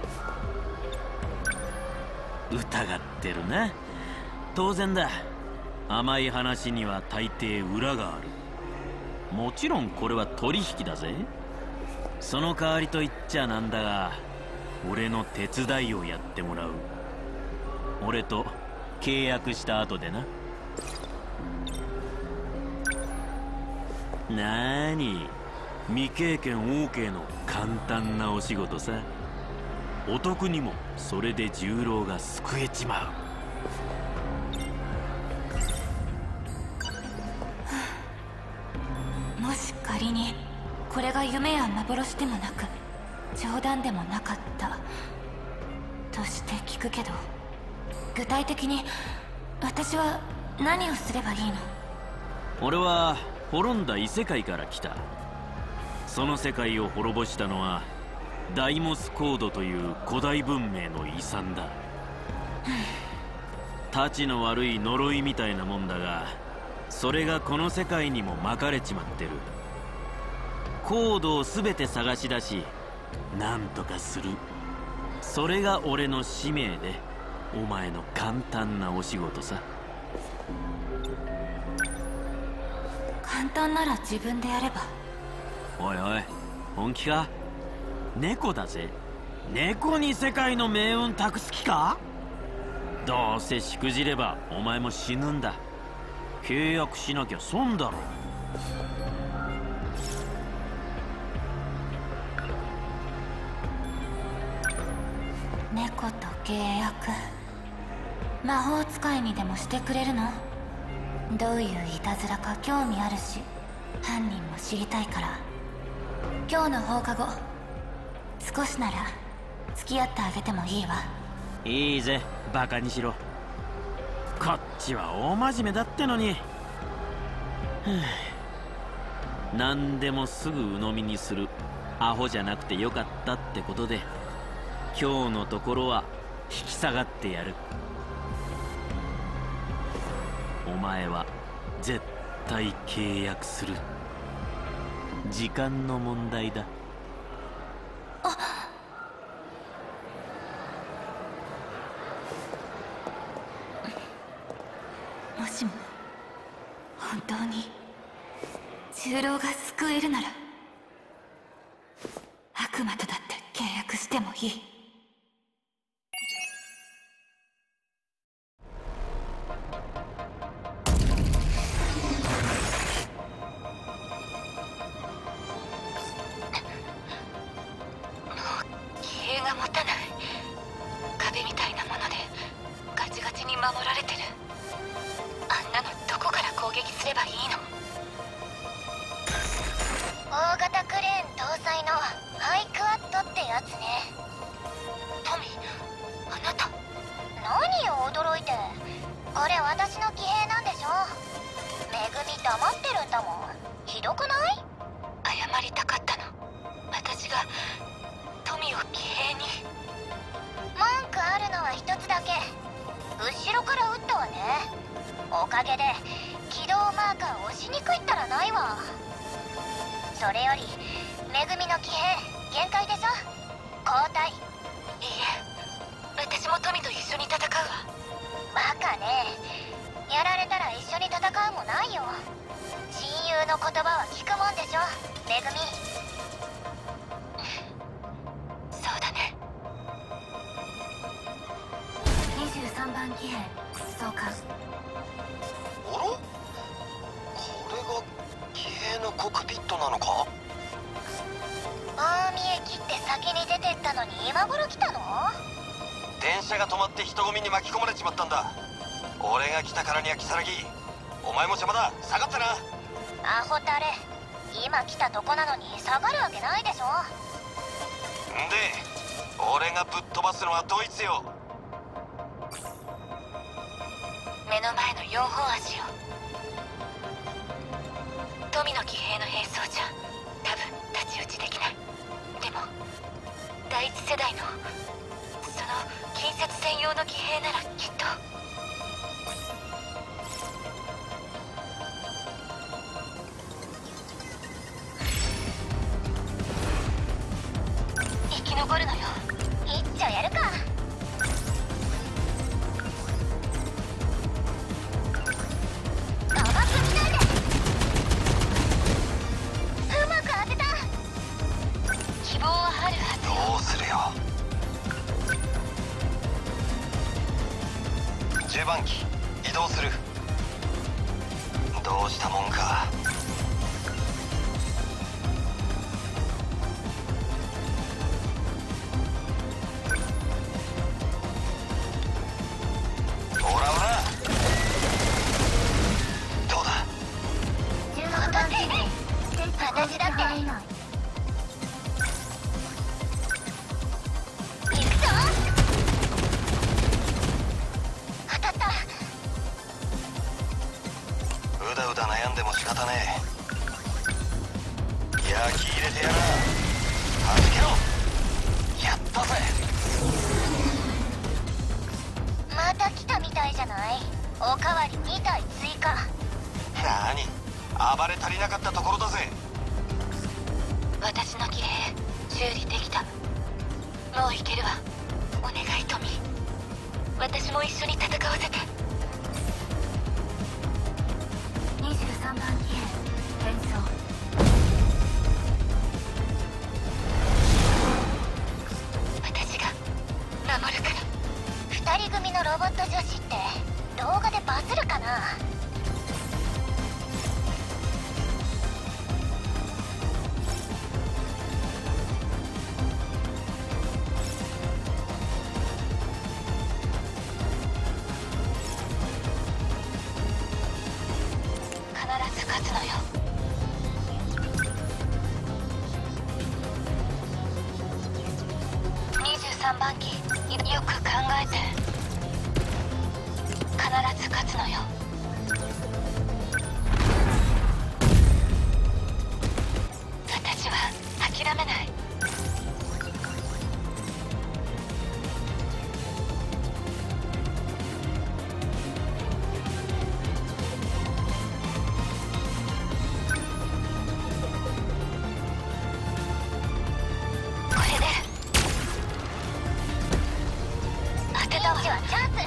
疑ってるな。当然だ。甘い話には大抵裏がある。もちろんこれは取引だぜ。その代わりと言っちゃなんだが、俺の手伝いをやってもらう。俺と契約した後でな。なーに、未経験 OK の簡単なお仕事さ。お得にもそれで十郎が救えちまう。もし仮にこれが夢や幻でもなく冗談でもなかったとして聞くけど、具体的に私は何をすればいいの？ 俺は滅んだ異世界から来た。その世界を滅ぼしたのはダイモスコードという古代文明の遺産だ。たちの悪い呪いみたいなもんだが、それがこの世界にも巻かれちまってる。コードを全て探し出しなんとかする。それが俺の使命で、お前の簡単なお仕事さ。 簡単なら自分でやれば。 おいおい、本気か？猫だぜ。猫に世界の命運託す気か？どうせしくじればお前も死ぬんだ。契約しなきゃ損だろ。 猫と契約、魔法使いにでもしてくれるの？どういういたずらか興味あるし、犯人も知りたいから。今日の放課後少しなら付き合ってあげてもいいわ。 いいぜ、バカにしろ。こっちは大真面目だってのに。何でもすぐ鵜呑みにするアホじゃなくてよかったってことで、今日のところは引き下がってやる。お前は絶対契約する。時間の問題だ。 もしも本当に十郎が救えるなら、悪魔とだって契約してもいい。 目の前の4本足よ。富の騎兵の兵装じゃ多分太刀打ちできない。でも第一世代の用の騎兵ならきっと。生き残るのよ。いっちゃやるか。甘く見ないで。うまく当てた。希望はあるはず。 どうするよ。10番機移動する。どうしたもんか。オラオラどうだ。 私だって行くぞ。当たった。 うだうだ悩んでも仕方ねえ。焼き入れてやら。はじけろ。やったぜ。 また来たみたいじゃない。おかわり2体追加。 なに暴れ足りなかったところだぜ。 私の騎兵修理できた。もう行けるわ。お願いトミー、私も一緒に戦わせて。23番騎兵変装。私が守るから。2人組のロボット女子って動画でバズるかな。必ず勝つのよ。23番機よく考えて。必ず勝つのよ。私は諦めない。これで当てたわ。ピンチはチャンス。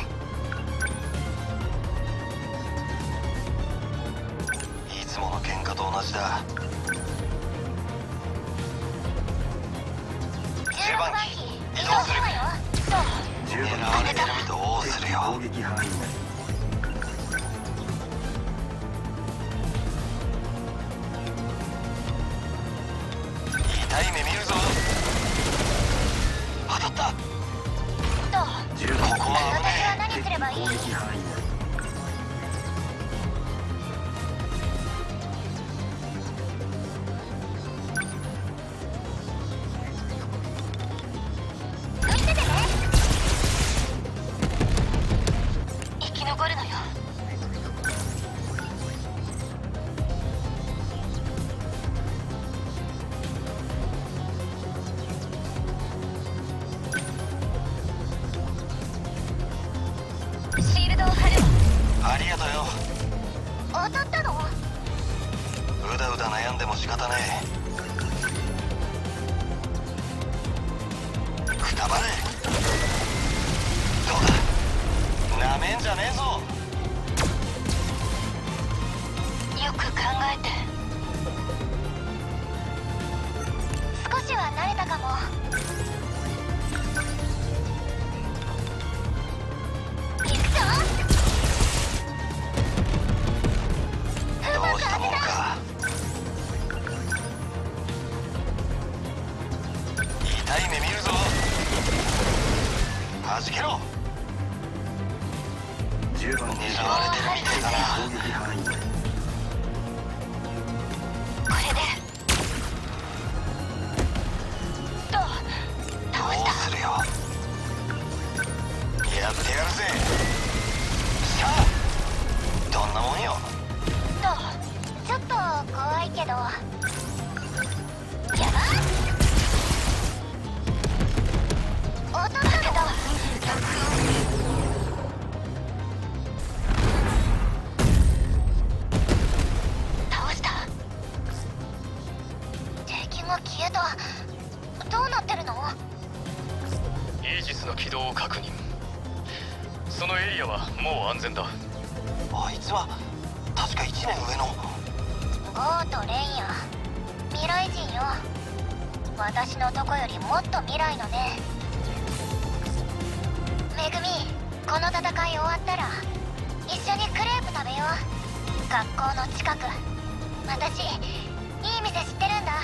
いつもの喧嘩と同じだ。10番機移動する。狙われてる。どうするよ。攻撃範囲内。痛い目見るぞ。当たった。ここは危ねえ。 私は何すればいい？見せてね。生き残るのよ。シールドを張る。 ありがとよ。 当たったの？ うだうだ悩んでも仕方ねえ。くたばれ。どうだ。なめんじゃねえぞ。 よく考えて。少しは慣れたかも。行くぞ。 どうしたもんか。痛い目見るぞ。はじけろ。狙われてるみたいだな。 これでどう。 が消えた。どうなってるの？ イージスの軌道を確認。そのエリアはもう安全だ。 あいつは確か1年上のゴーとレイヤ。未来人よ。私のとこよりもっと未来のね。めぐみ、この戦い終わったら一緒にクレープ食べよう。学校の近く。私いい店知ってるんだ。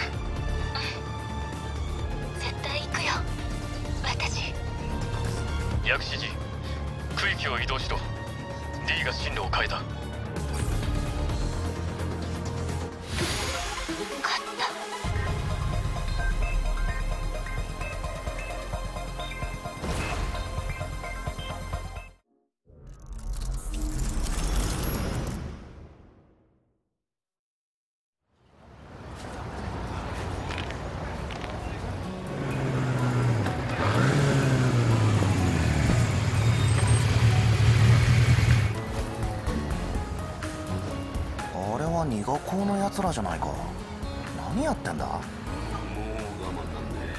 絶対行くよ私。 薬師寺、区域を移動しろ。 D が進路を変えた。 二学校のやつらじゃないか。何やってんだ。もう我慢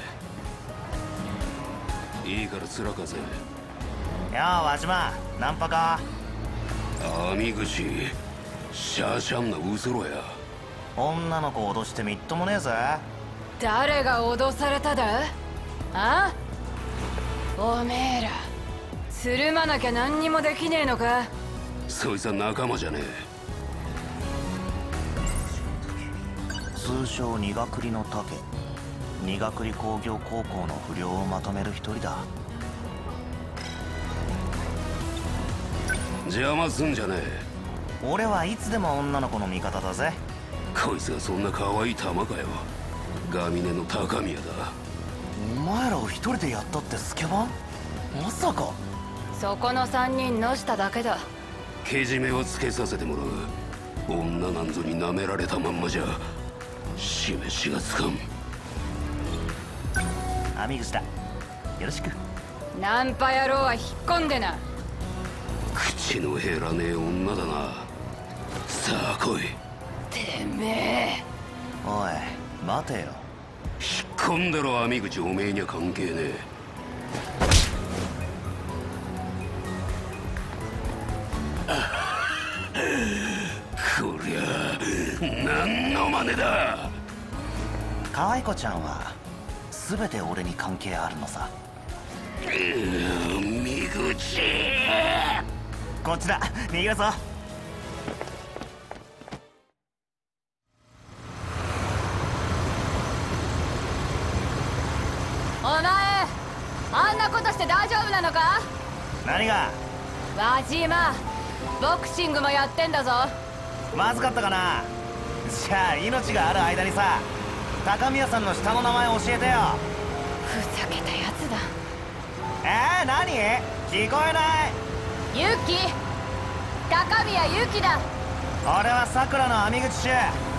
なんね。いいから面かせ。 やあ輪島、ナンパか。 網口、シャーシャンな嘘ろや。 女の子脅してみっともねえぜ。 誰が脅されただ？あ？おめえらつるまなきゃ何にもできねえのか。 そいつは仲間じゃねえ。 通称ニガクリの竹。ニガクリ工業高校の不良をまとめる一人だ。 邪魔すんじゃねえ。 俺はいつでも女の子の味方だぜ。 こいつがそんな可愛い玉かよ。ガミネの高宮だ。 お前らを一人でやったってスケバン？まさか。 そこの3人のしただけだ。 けじめをつけさせてもらう。女なんぞに舐められたまんまじゃ示しがつかん。 網口だ、よろしく。 ナンパ野郎は引っ込んでな。 口の減らねえ女だな。さあ来い。 てめえ。 おい待てよ。 引っ込んだろ網口。おめえには関係ねえ。こりゃ何の真似だ。 可愛子ちゃんは全て俺に関係あるのさ。 網口、 こっちだ、逃げるぞ。 お前あんなことして大丈夫なのか。 何が。 輪島ボクシングもやってんだぞ。 まずかったかな。じゃあ命がある間にさ、高宮さんの下の名前教えてよ。 ふざけたやつだ。 何聞こえない。 ユキ、高宮ユキだ。 俺はさくらの網口衆。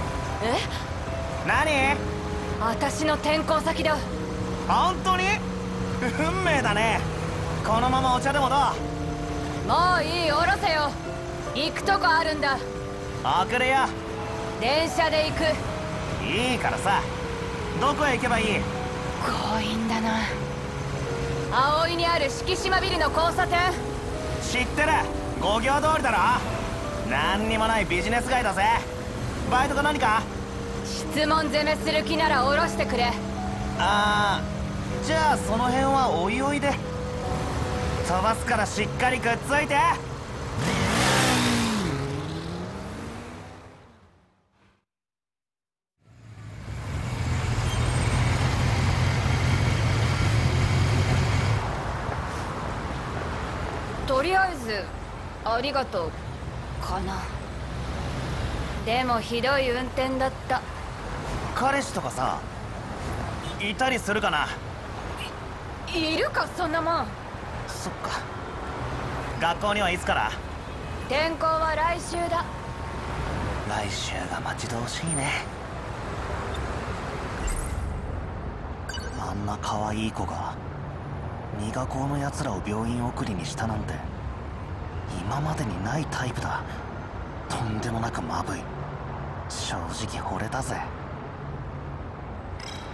何。 私の転校先だ。 本当に運命だね。このままお茶でもどう。 もういい、降ろせよ。行くとこあるんだ。 送るよ。 電車で行く。 いいからさ、どこへ行けばいい。 強引だな。葵にある敷島ビルの交差点。 知ってる、五行通りだろ。何にもないビジネス街だぜ。バイトか何か。 質問攻めする気なら降ろしてくれ。 じゃあその辺はおいおいで。飛ばすからしっかりくっついて。 とりあえずありがとうかな。でもひどい運転だった。 彼氏とかさいたりするかな。 いるかそんなもん。 そっか。学校にはいつから。 転校は来週だ。 来週が待ち遠しいね。あんな可愛い子が二学校のやつらを病院送りにしたなんて今までにないタイプだ。とんでもなくまぶい。正直惚れたぜ。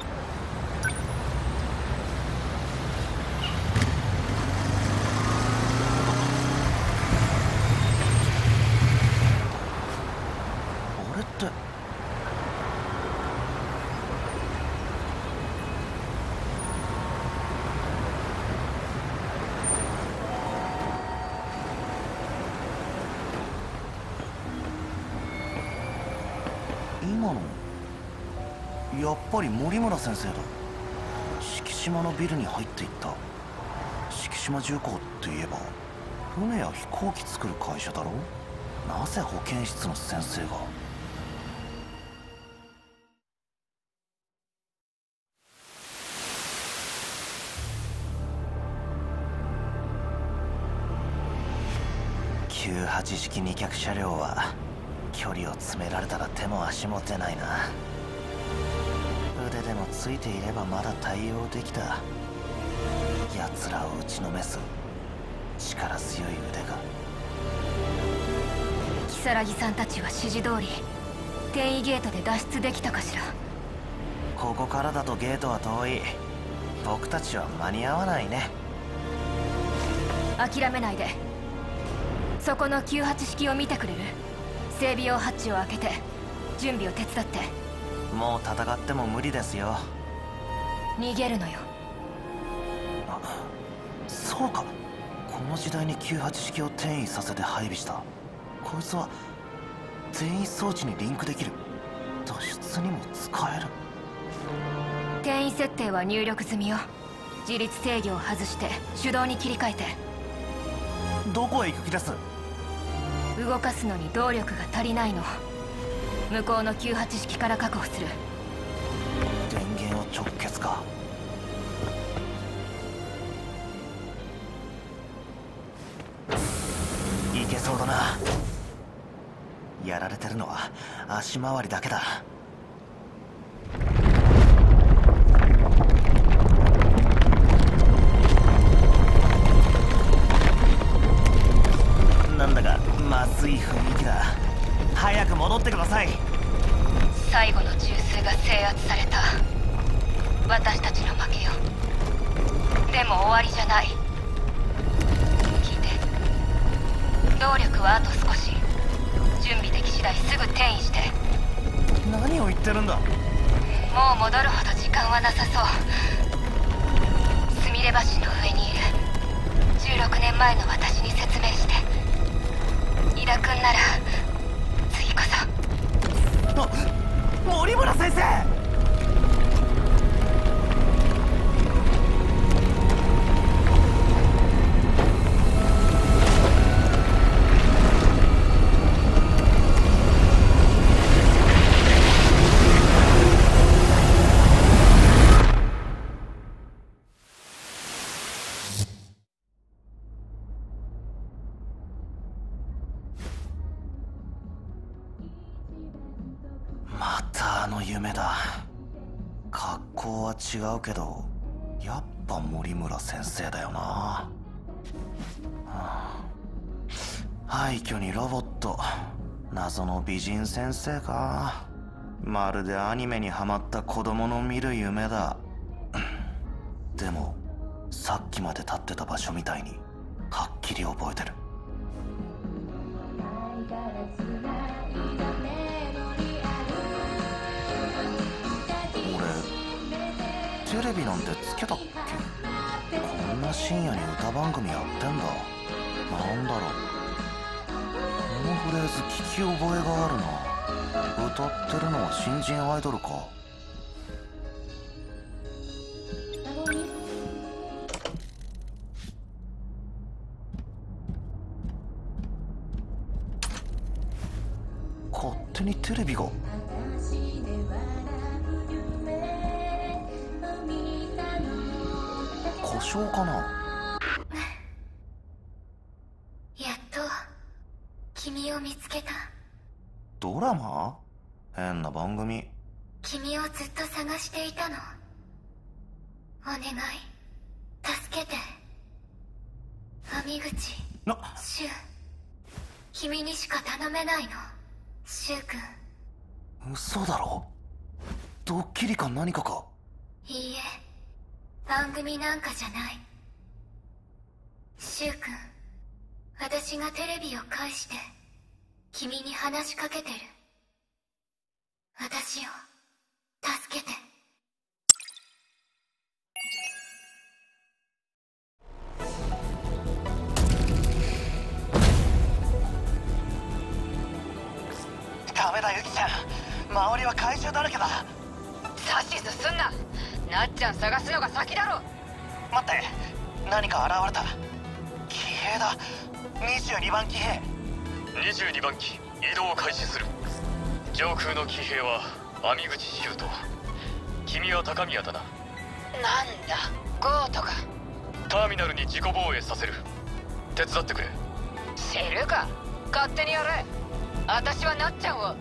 のやっぱり森村先生だ。敷島のビルに入っていった。敷島重工って言えば船や飛行機作る会社だろ。なぜ保健室の先生が。98式2脚車両は距離を詰められたら手も足も出ないな。腕でもついていればまだ対応できた。奴らを打ちのめす力強い腕が。 如月さんたちは指示通り転移ゲートで脱出できたかしら。 ここからだとゲートは遠い。僕たちは間に合わないね。 諦めないで。そこの98式を見てくれる？整備用ハッチを開けて準備を手伝って。 もう戦っても無理ですよ。 逃げるのよ。 そうか、この時代に98式を転移させて配備した。こいつは転移装置にリンクできる。脱出にも使える。 転移設定は入力済みよ。自律制御を外して手動に切り替えて。 どこへ行く気です？ 動かすのに動力が足りないの。向こうの98式から確保する。 電源を直結か。いけそうだな。やられてるのは足回りだけだ。なんだかまずい雰囲気だ。早く戻ってください。 最後の中枢が制圧された。私たちの負けよ。でも終わりじゃない。聞いて。動力はあと少し。準備でき次第すぐ転移して。 何を言ってるんだ。 もう戻るほど時間はなさそう。すみれ橋の上にいる。16年前の私に説明して。井田君なら次こそ。森村先生。夢だ。格好は違うけどやっぱ森村先生だよな。廃墟にロボット、謎の美人先生か。まるでアニメにハマった子供の見る夢だ。でもさっきまで立ってた場所みたいにはっきり覚えてる。テレビなんてつけたっけ？こんな深夜に歌番組やってんだ。なんだろう、このフレーズ聞き覚えがあるな。歌ってるのは新人アイドルか。勝手にテレビが。故障かな。 やっと君を見つけた。 ドラマ？変な番組。 君をずっと探していたの。お願い助けて。網口シュウ、君にしか頼めないの。シュウ君。 嘘だろ。ドッキリか何かか。 いいえ、番組なんかじゃない。シュウ君、私がテレビを介して君に話しかけてる。私を助けて。 ダメだユキちゃん、 周りは怪獣だらけだ。 指図すんな。なっちゃん探すのが先だろ。 待って、何か現れた。騎兵だ。22番騎兵。 22番機移動を開始する。上空の騎兵は網口修斗。君は高宮だな。 なんだゴートか。 ターミナルに自己防衛させる。手伝ってくれ。 知るか、勝手にやれ。私はなっちゃんを。 あ、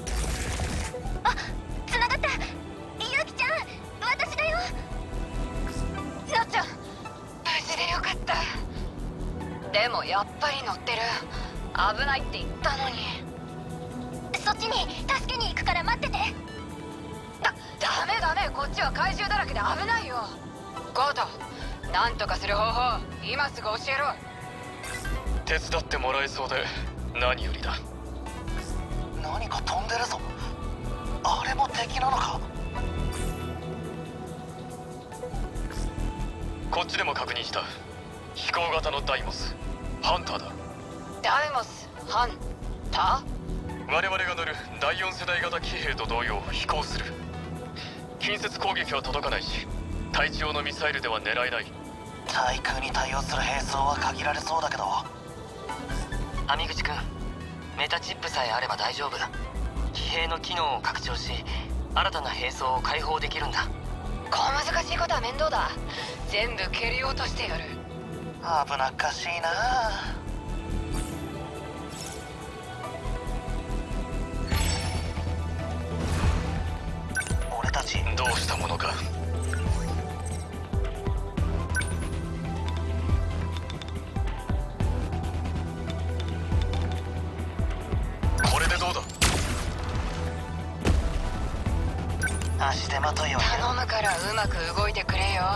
繋がった。ゆきちゃん、私だよ。 なっちゃん無事でよかった。でもやっぱり乗ってる。危ないって言ったのに。 そっちに助けに行くから待ってて。 ダメダメ、こっちは怪獣だらけで危ないよ。ゴート、なんとかする方法今すぐ教えろ。 手伝ってもらえそうで何よりだ。 何か飛んでるぞ。あれも敵なのか。 こっちでも確認した。飛行型のダイモスハンターだ。 ダイモスハンター。我々が乗る第4世代型騎兵と同様飛行する。近接攻撃は届かないし、対地用のミサイルでは狙えない。 対空に対応する兵装は限られそうだけど。 網口君、メタチップさえあれば大丈夫。騎兵の機能を拡張し、新たな兵装を解放できるんだ。 小難しいことは面倒だ。全部蹴り落としてやる。 危なっかしいな。俺たちどうしたものか。これでどうだ。 足手まといを頼むからうまく動いてくれよ。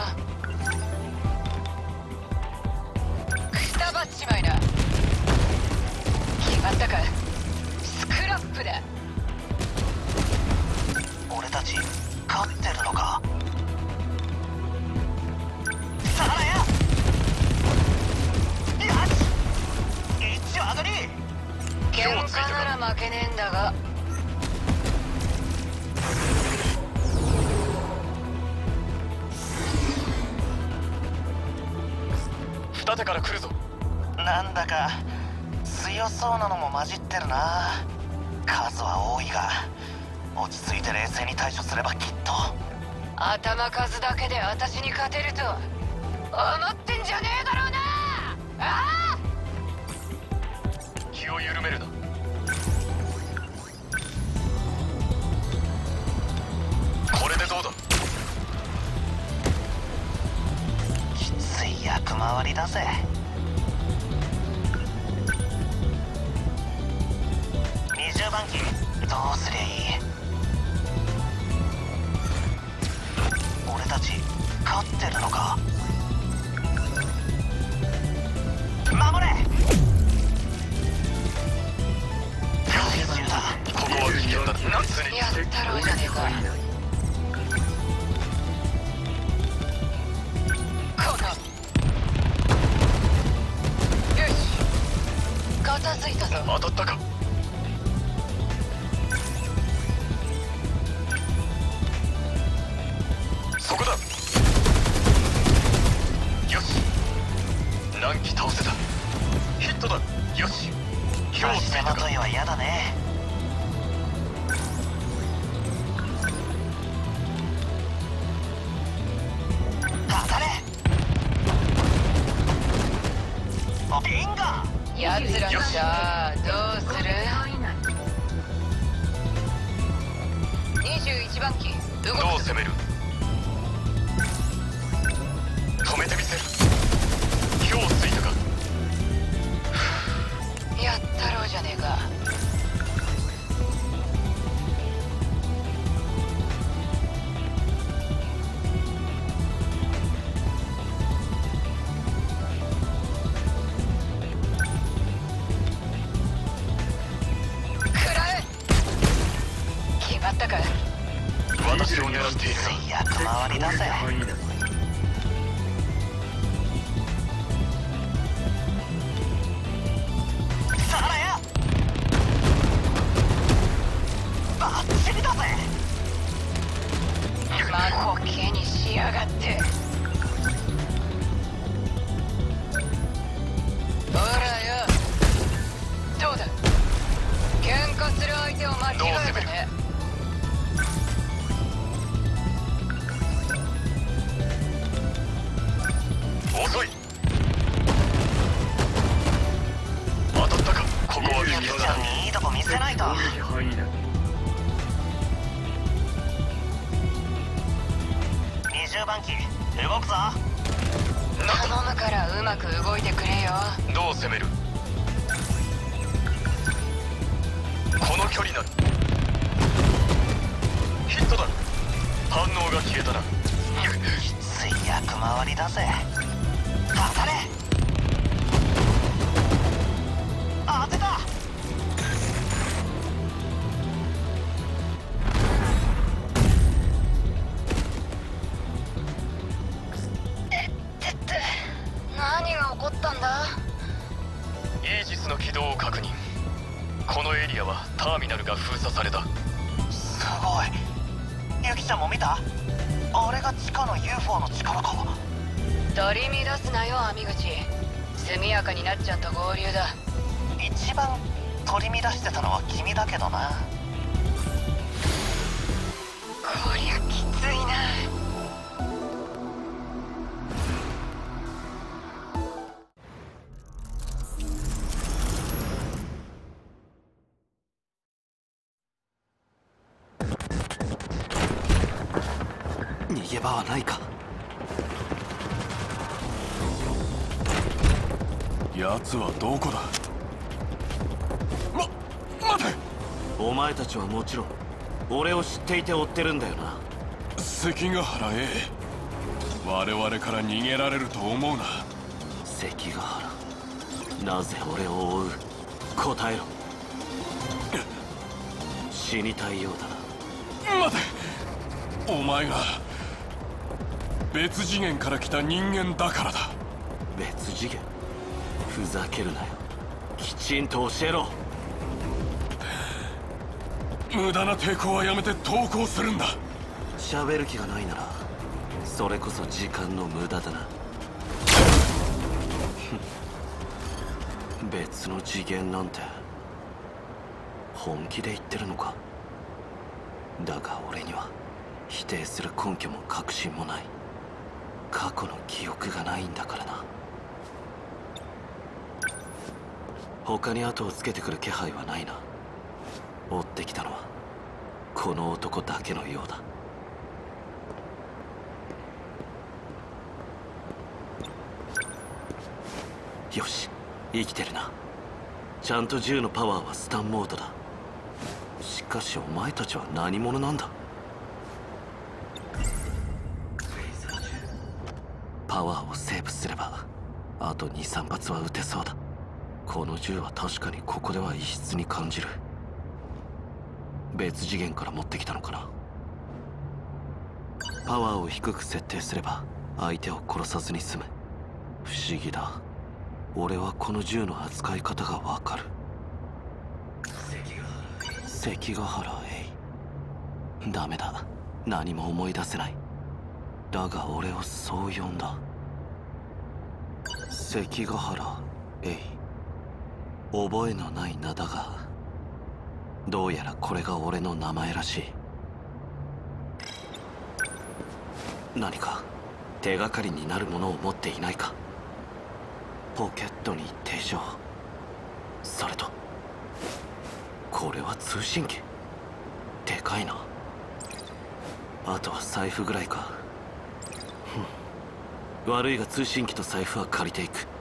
くたばっちまいな。決まったか。スクラップだ。 俺たち勝ってるのか。さらや。よし、一丁上がり。 喧嘩なら負けねえんだが。 二手から来るぞ。 なんだか強そうなのも混じってるな。数は多いが落ち着いて冷静に対処すればきっと。 頭数だけで私に勝てると思ってんじゃねえだろうな。ああ、 気を緩めるな。これでどうだ。 きつい役回りだぜ。20番機どうすりゃいい。俺たち勝ってるのか。守れ。怪獣だ。 ここは危険だ。 やったろうじゃねえか。このよし、片付いたぞ。 当たったか。そこだ。よし、何機倒せた。ヒットだ。よし、今日ついたか。 足手まといは嫌だね。当たれ。ビンゴ。 奴らじゃあどうする。21番機動く。 どう攻める。止めてみせる。今日ついたか。 やったろうじゃねえか。食らえ。決まったか。 私を狙っている。 役回りだぜ。さらや。バッチリだ。 気にしやがって。ほらよ、どうだ、喧嘩する相手を間違えたね。 遅い。当たったか。ここはゆきちゃんにいいとこ見せないと。 攻撃範囲内。 20番機動くぞ。 頼むからうまく動いてくれよ。 どう攻める。この距離ならヒットだ。反応が消えたな。 きつい役回りだぜ。当たれ。当てた。 何が起こったんだ。 イージスの軌道を確認。このエリアはターミナルが封鎖された。 すごい。ゆきちゃんも見た？あれが地下の UFO の力か。 取り乱すなよ網口。速やかになっちゃんと合流だ。 一番取り乱してたのは君だけどな。 こりゃきついな。 逃げ場はないか。 奴はどこだ。待て。 お前たちはもちろん俺を知っていて追ってるんだよな。 関ヶ原 A、 我々から逃げられると思うな。 関ヶ原、なぜ俺を追う。答えろ。死にたいようだな。 待て。お前が別次元から来た人間だからだ。 別次元？ふざけるなよ。きちんと教えろ。 無駄な抵抗はやめて投降するんだ。 喋る気がないならそれこそ時間の無駄だな。別の次元なんて本気で言ってるのか。だが俺には否定する根拠も確信もない。過去の記憶がないんだからな。他に後をつけてくる気配はないな。追ってきたのはこの男だけのようだ。よし、生きてるな。ちゃんと銃のパワーはスタンモードだ。しかしお前たちは何者なんだ。パワーをセーブすればあと 2,3 発は撃てそうだ。この銃は確かにここでは異質に感じる。別次元から持ってきたのかな。パワーを低く設定すれば相手を殺さずに済む。不思議だ。俺はこの銃の扱い方がわかる。関ヶ原エイ。ダメだ、何も思い出せない。だが俺をそう呼んだ。関ヶ原エイ。覚えのない名だがどうやらこれが俺の名前らしい。何か手がかりになるものを持っていないか。ポケットに手錠、それとこれは通信機。でかいな。あとは財布ぐらいか。悪いが通信機と財布は借りていく。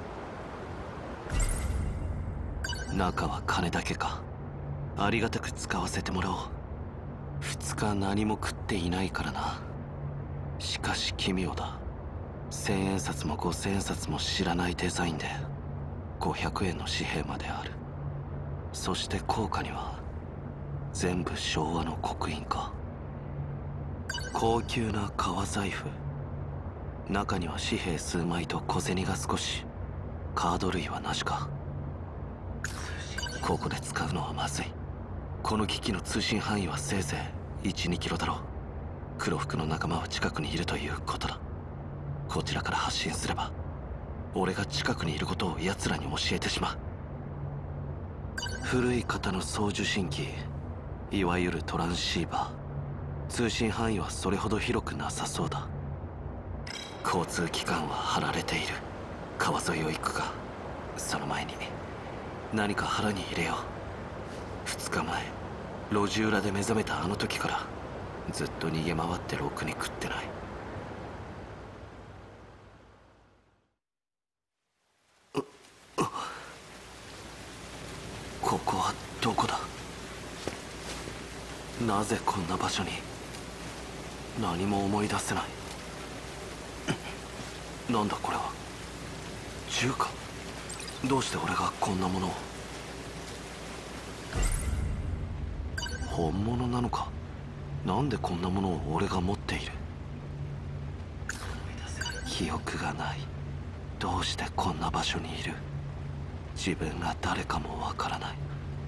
中は金だけか。ありがたく使わせてもらおう。2日何も食っていないからな。しかし奇妙だ。1000円札も5000円札も知らないデザインで500円の紙幣まである。そして硬貨には全部昭和の刻印か。高級な革財布。中には紙幣数枚と小銭が少し。カード類はなしか。ここで使うのはまずい。この機器の通信範囲はせいぜい 1,2 キロだろう。 黒服の仲間は近くにいるということだ。こちらから発信すれば俺が近くにいることを奴らに教えてしまう。古い型の送受信機、いわゆるトランシーバー。通信範囲はそれほど広くなさそうだ。交通機関は張られている。川沿いを行くか。その前に何か腹に入れよう。2日前路地裏で目覚めたあの時からずっと逃げ回ってろくに食ってない。ここはどこだ。なぜこんな場所に。何も思い出せない。なんだこれは。銃か。どうして俺がこんなものを。本物なのか。なんでこんなものを俺が持っている。記憶がない。どうしてこんな場所にいる。自分が誰かもわからない。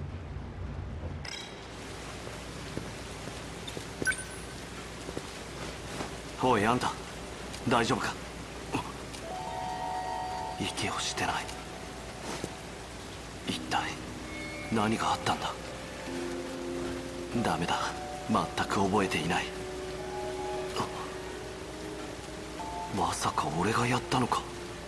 おいあんた、大丈夫か。息をしてない。一体何があったんだ。ダメだ、全く覚えていない。まさか俺がやったのか。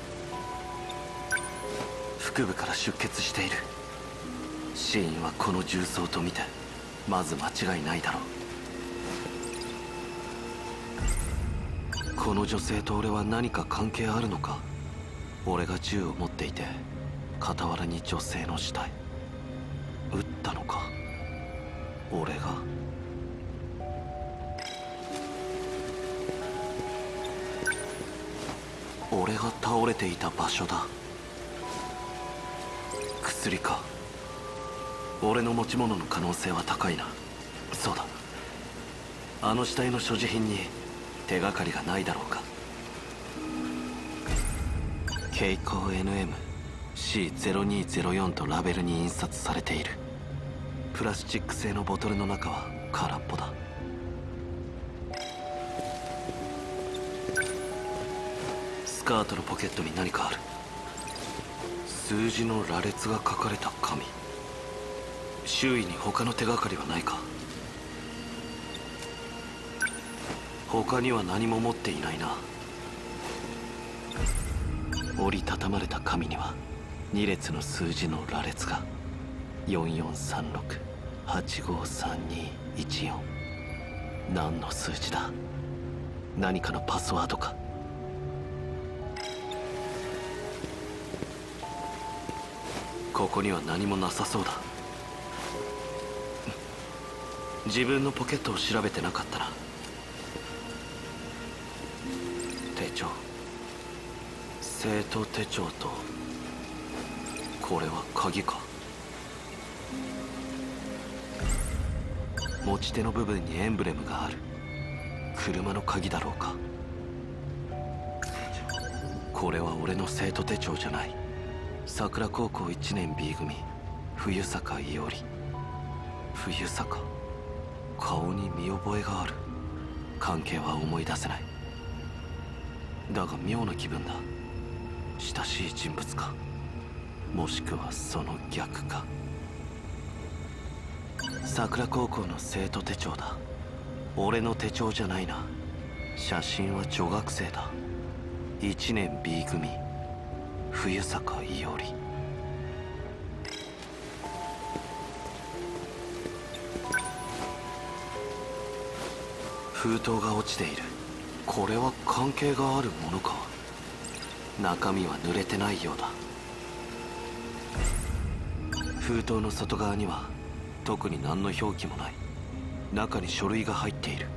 腹部から出血している。死因はこの銃創と見てまず間違いないだろう。この女性と俺は何か関係あるのか。俺が銃を持っていて傍らに女性の死体。撃ったのか俺が。俺が倒れていた場所だ。薬か。俺の持ち物の可能性は高いな。そうだ、あの死体の所持品に手がかりがないだろうか。蛍光 NM-C0204 とラベルに印刷されている。プラスチック製のボトルの中は空っぽだ。スカートのポケットに何かある。数字の羅列が書かれた紙。周囲に他の手がかりはないか。他には何も持っていないな。折りたたまれた紙には2列の数字の羅列が。4436853214。何の数字だ。何かのパスワードか。ここには何もなさそうだ。自分のポケットを調べてなかったな。手帳、生徒手帳と、これは鍵か。持ち手の部分にエンブレムがある。車の鍵だろうか。これは俺の生徒手帳じゃない。桜高校1年 B 組冬坂伊織。冬坂、顔に見覚えがある。関係は思い出せない。だが妙な気分だ。親しい人物か、もしくはその逆か。桜高校の生徒手帳だ。俺の手帳じゃないな。写真は女学生だ。1年 B 組冬坂伊織。封筒が落ちている。これは関係があるものか。中身は濡れてないようだ。封筒の外側には特に何の表記もない。中に書類が入っている。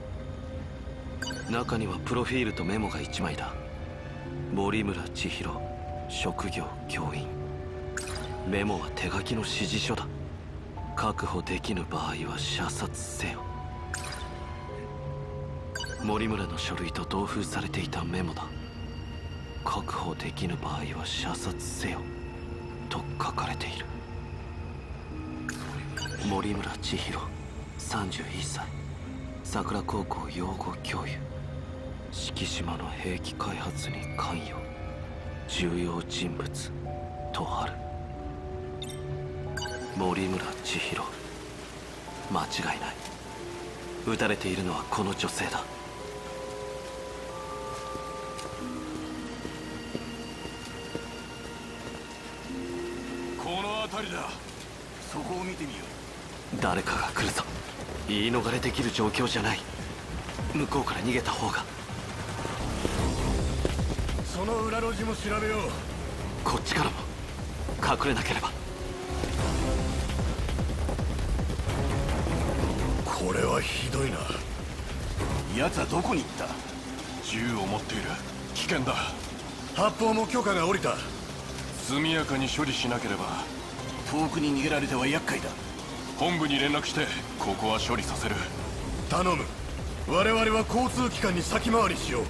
中にはプロフィールとメモが1枚だ。森村千尋、職業教員。メモは手書きの指示書だ。確保できぬ場合は射殺せよ。森村の書類と同封されていたメモだ。確保できぬ場合は射殺せよと書かれている。森村千尋、31歳。 桜高校養護教諭、敷島の兵器開発に関与、重要人物とある。森村千尋、間違いない。撃たれているのはこの女性だ。 この辺りだ。そこを見てみよう。誰かが来るぞ。言い逃れできる状況じゃない。向こうから逃げた方が。 その裏路地も調べよう。 こっちからも隠れなければ。 これはひどいな。奴はどこに行った？銃を持っている。危険だ。発砲も許可が下りた。速やかに処理しなければ。遠くに逃げられては厄介だ。本部に連絡してここは処理させる。頼む。我々は交通機関に先回りしよ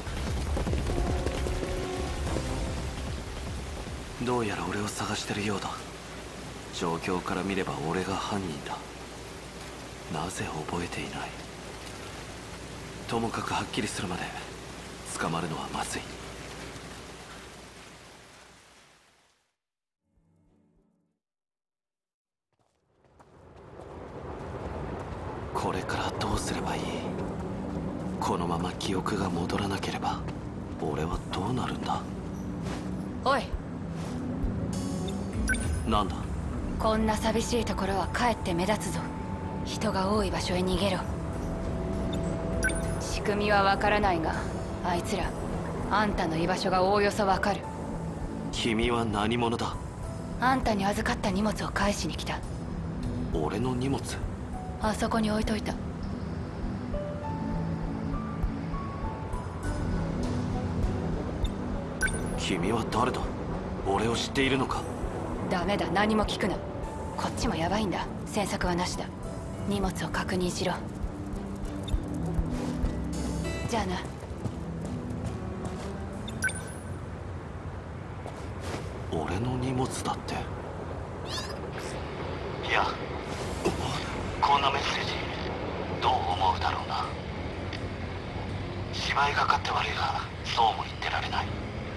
う。どうやら俺を探してるようだ。状況から見れば俺が犯人だ。なぜ覚えていない？ともかくはっきりするまで捕まるのはまずい。これからどうすればいい？このまま記憶が戻らなければ俺はどうなるんだ？ おい、 なんだ？ こんな寂しいところはかえって目立つぞ。人が多い場所へ逃げろ。仕組みはわからないが、あいつらあんたの居場所がおおよそわかる。 君は何者だ？ あんたに預かった荷物を返しに来た。 俺の荷物？ あそこに置いといた。 君は誰だ？俺を知っているのか？ ダメだ、何も聞くな。こっちもヤバいんだ。詮索はなしだ。荷物を確認しろ。じゃあな。 俺の荷物だって。いや、こんなメッセージどう思うだろうな。芝居がかって悪いがそうも言ってられない。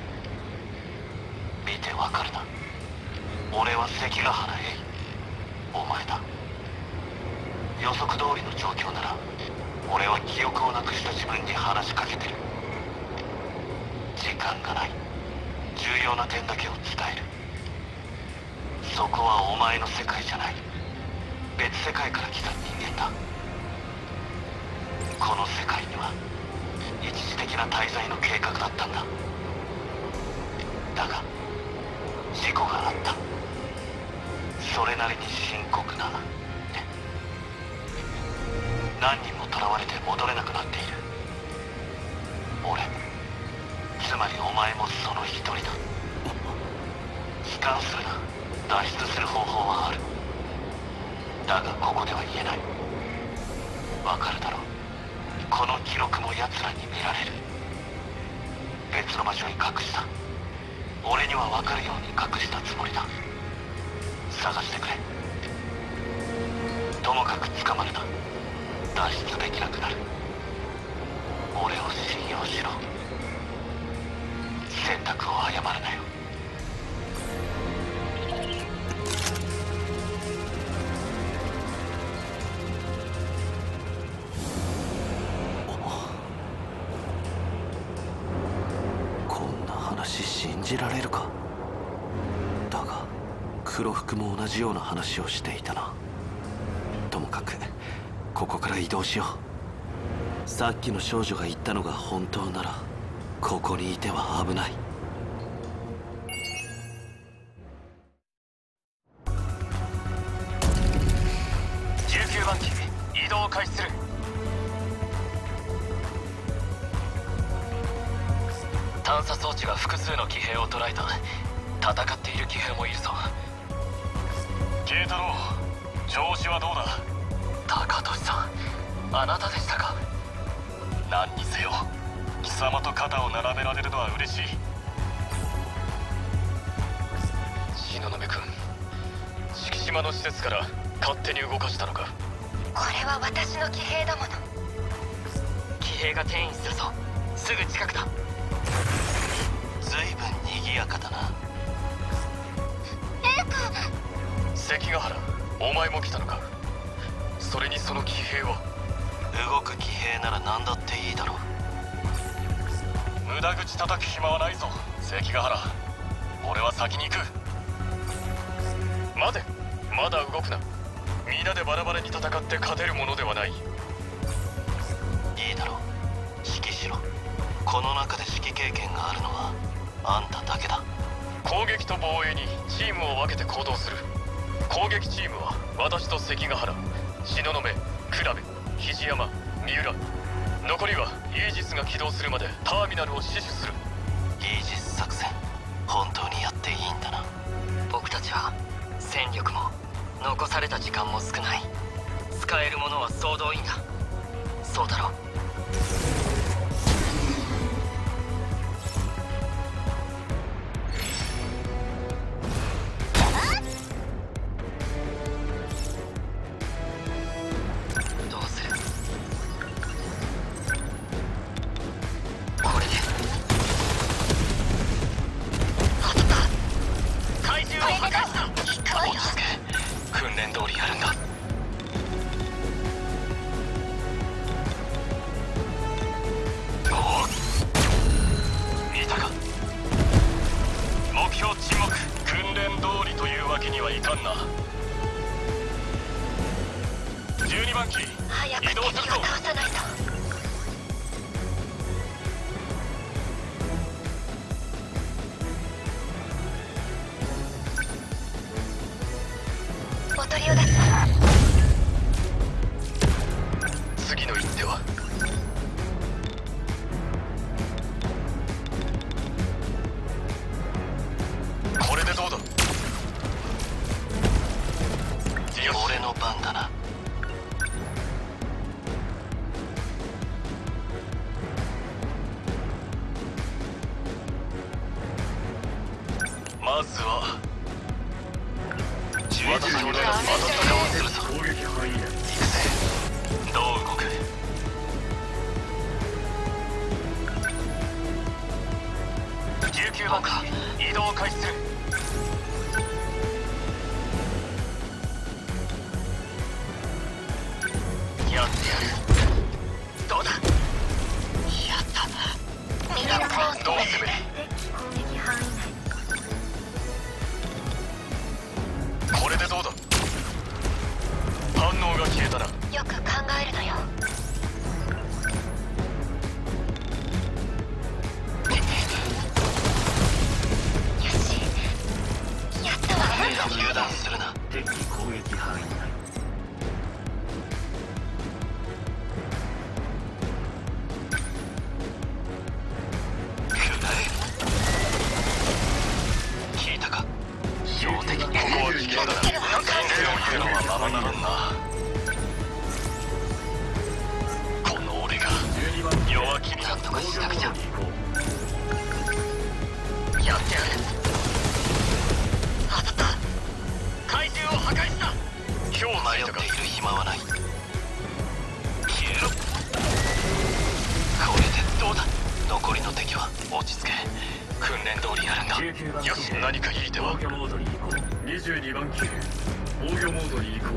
見てわかるな。俺は関ヶ原へ。お前だ。予測通りの状況なら俺は記憶をなくした自分に話しかけてる。時間がない。重要な点だけを伝える。そこはお前の世界じゃない。別世界から来た人間だ。この世界には一時的な滞在の計画だったんだ。だが事故があった。それなりに深刻なね。何人も囚われて戻れなくなっている。俺、つまりお前もその一人だ。悲観するな。脱出する方法はある。だがここでは言えない。わかるだろう。この記録も奴らに見られる。別の場所に隠した。俺にはわかるように隠したつもりだ。探してくれ。ともかく捕まるな。脱出できなくなる。俺を信用しろ。選択を誤るなよ。こんな話信じられるか？だが黒服も同じような話をしていたな。ともかくここから移動しよう。さっきの少女が言ったのが本当ならここにいては危ない。 19番機移動を開始する。探査装置が複数の騎兵を捉えた。戦っている騎兵もいるぞ。慶太郎、調子はどうだ？高俊さん、あなたでしたか。何にせよ貴様と肩を並べられるのは嬉しい。東雲君、敷島の施設から勝手に動かしたのか？ これは私の騎兵だもの。 兵が転移するぞ。すぐ近くだ。 随分賑やかだな。 エイク。 関ヶ原、お前も来たのか。それにその騎兵は。 動く騎兵なら何だっていいだろう。 無駄口叩く暇はないぞ関ヶ原。俺は先に行く。待て、まだ動くな。皆でバラバラに戦って勝てるものではない。 いいだろう、指揮しろ。この中で指揮経験があるのはあんただけだ。 攻撃と防衛にチームを分けて行動する。攻撃チームは私と関ヶ原、東雲、倉部、肘山、三浦。残りはイージスが起動するまでターミナルを死守する。 イージス作戦、本当にやっていいんだな。 僕たちは戦力も残された時間も少ない。使えるものは総動員だ。そうだろう。どうする？これで当たった。怪獣を破壊した。 落ち着け。訓練通りやるんだ。見たか。目標沈黙。訓練通りというわけにはいかんな。12番機早く敵を倒さないと。おとりを出す。 次の一手は。これでどうだ。 俺の番だな。 まずは私の目が当たった顔をするぞ。行くぜ。どう動く。19番か。移動を開始する。やってやる。どうだ。やったミラクル。どう攻める。 攻撃範囲内。 これでどうだ。反応が消えたな。 よく考えるのよ。よし、やったわ。 油断するな。 敵攻撃範囲内。 聞いたか。標的、ここは危険だな。先生を言うのはままならんな。この俺が弱気になんとかしなくちゃ。やってやる。当たった。怪獣を破壊した。今日迷っている暇はない。消えろ。これでどうだ。残りの敵は落ち着け。訓練通りやるんだ。よし、何かいい手は。 防御モードに移行。22番機防御モードに移行。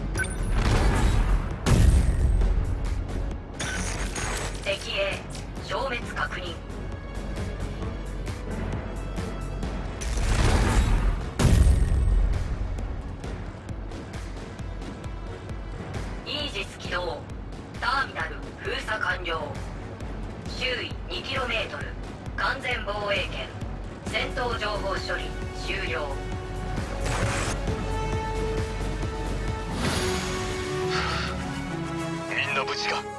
敵 A 消滅確認。イージス起動。ターミナル封鎖完了。周囲 2km。完全防衛圏。戦闘情報処理終了。 みんな無事か。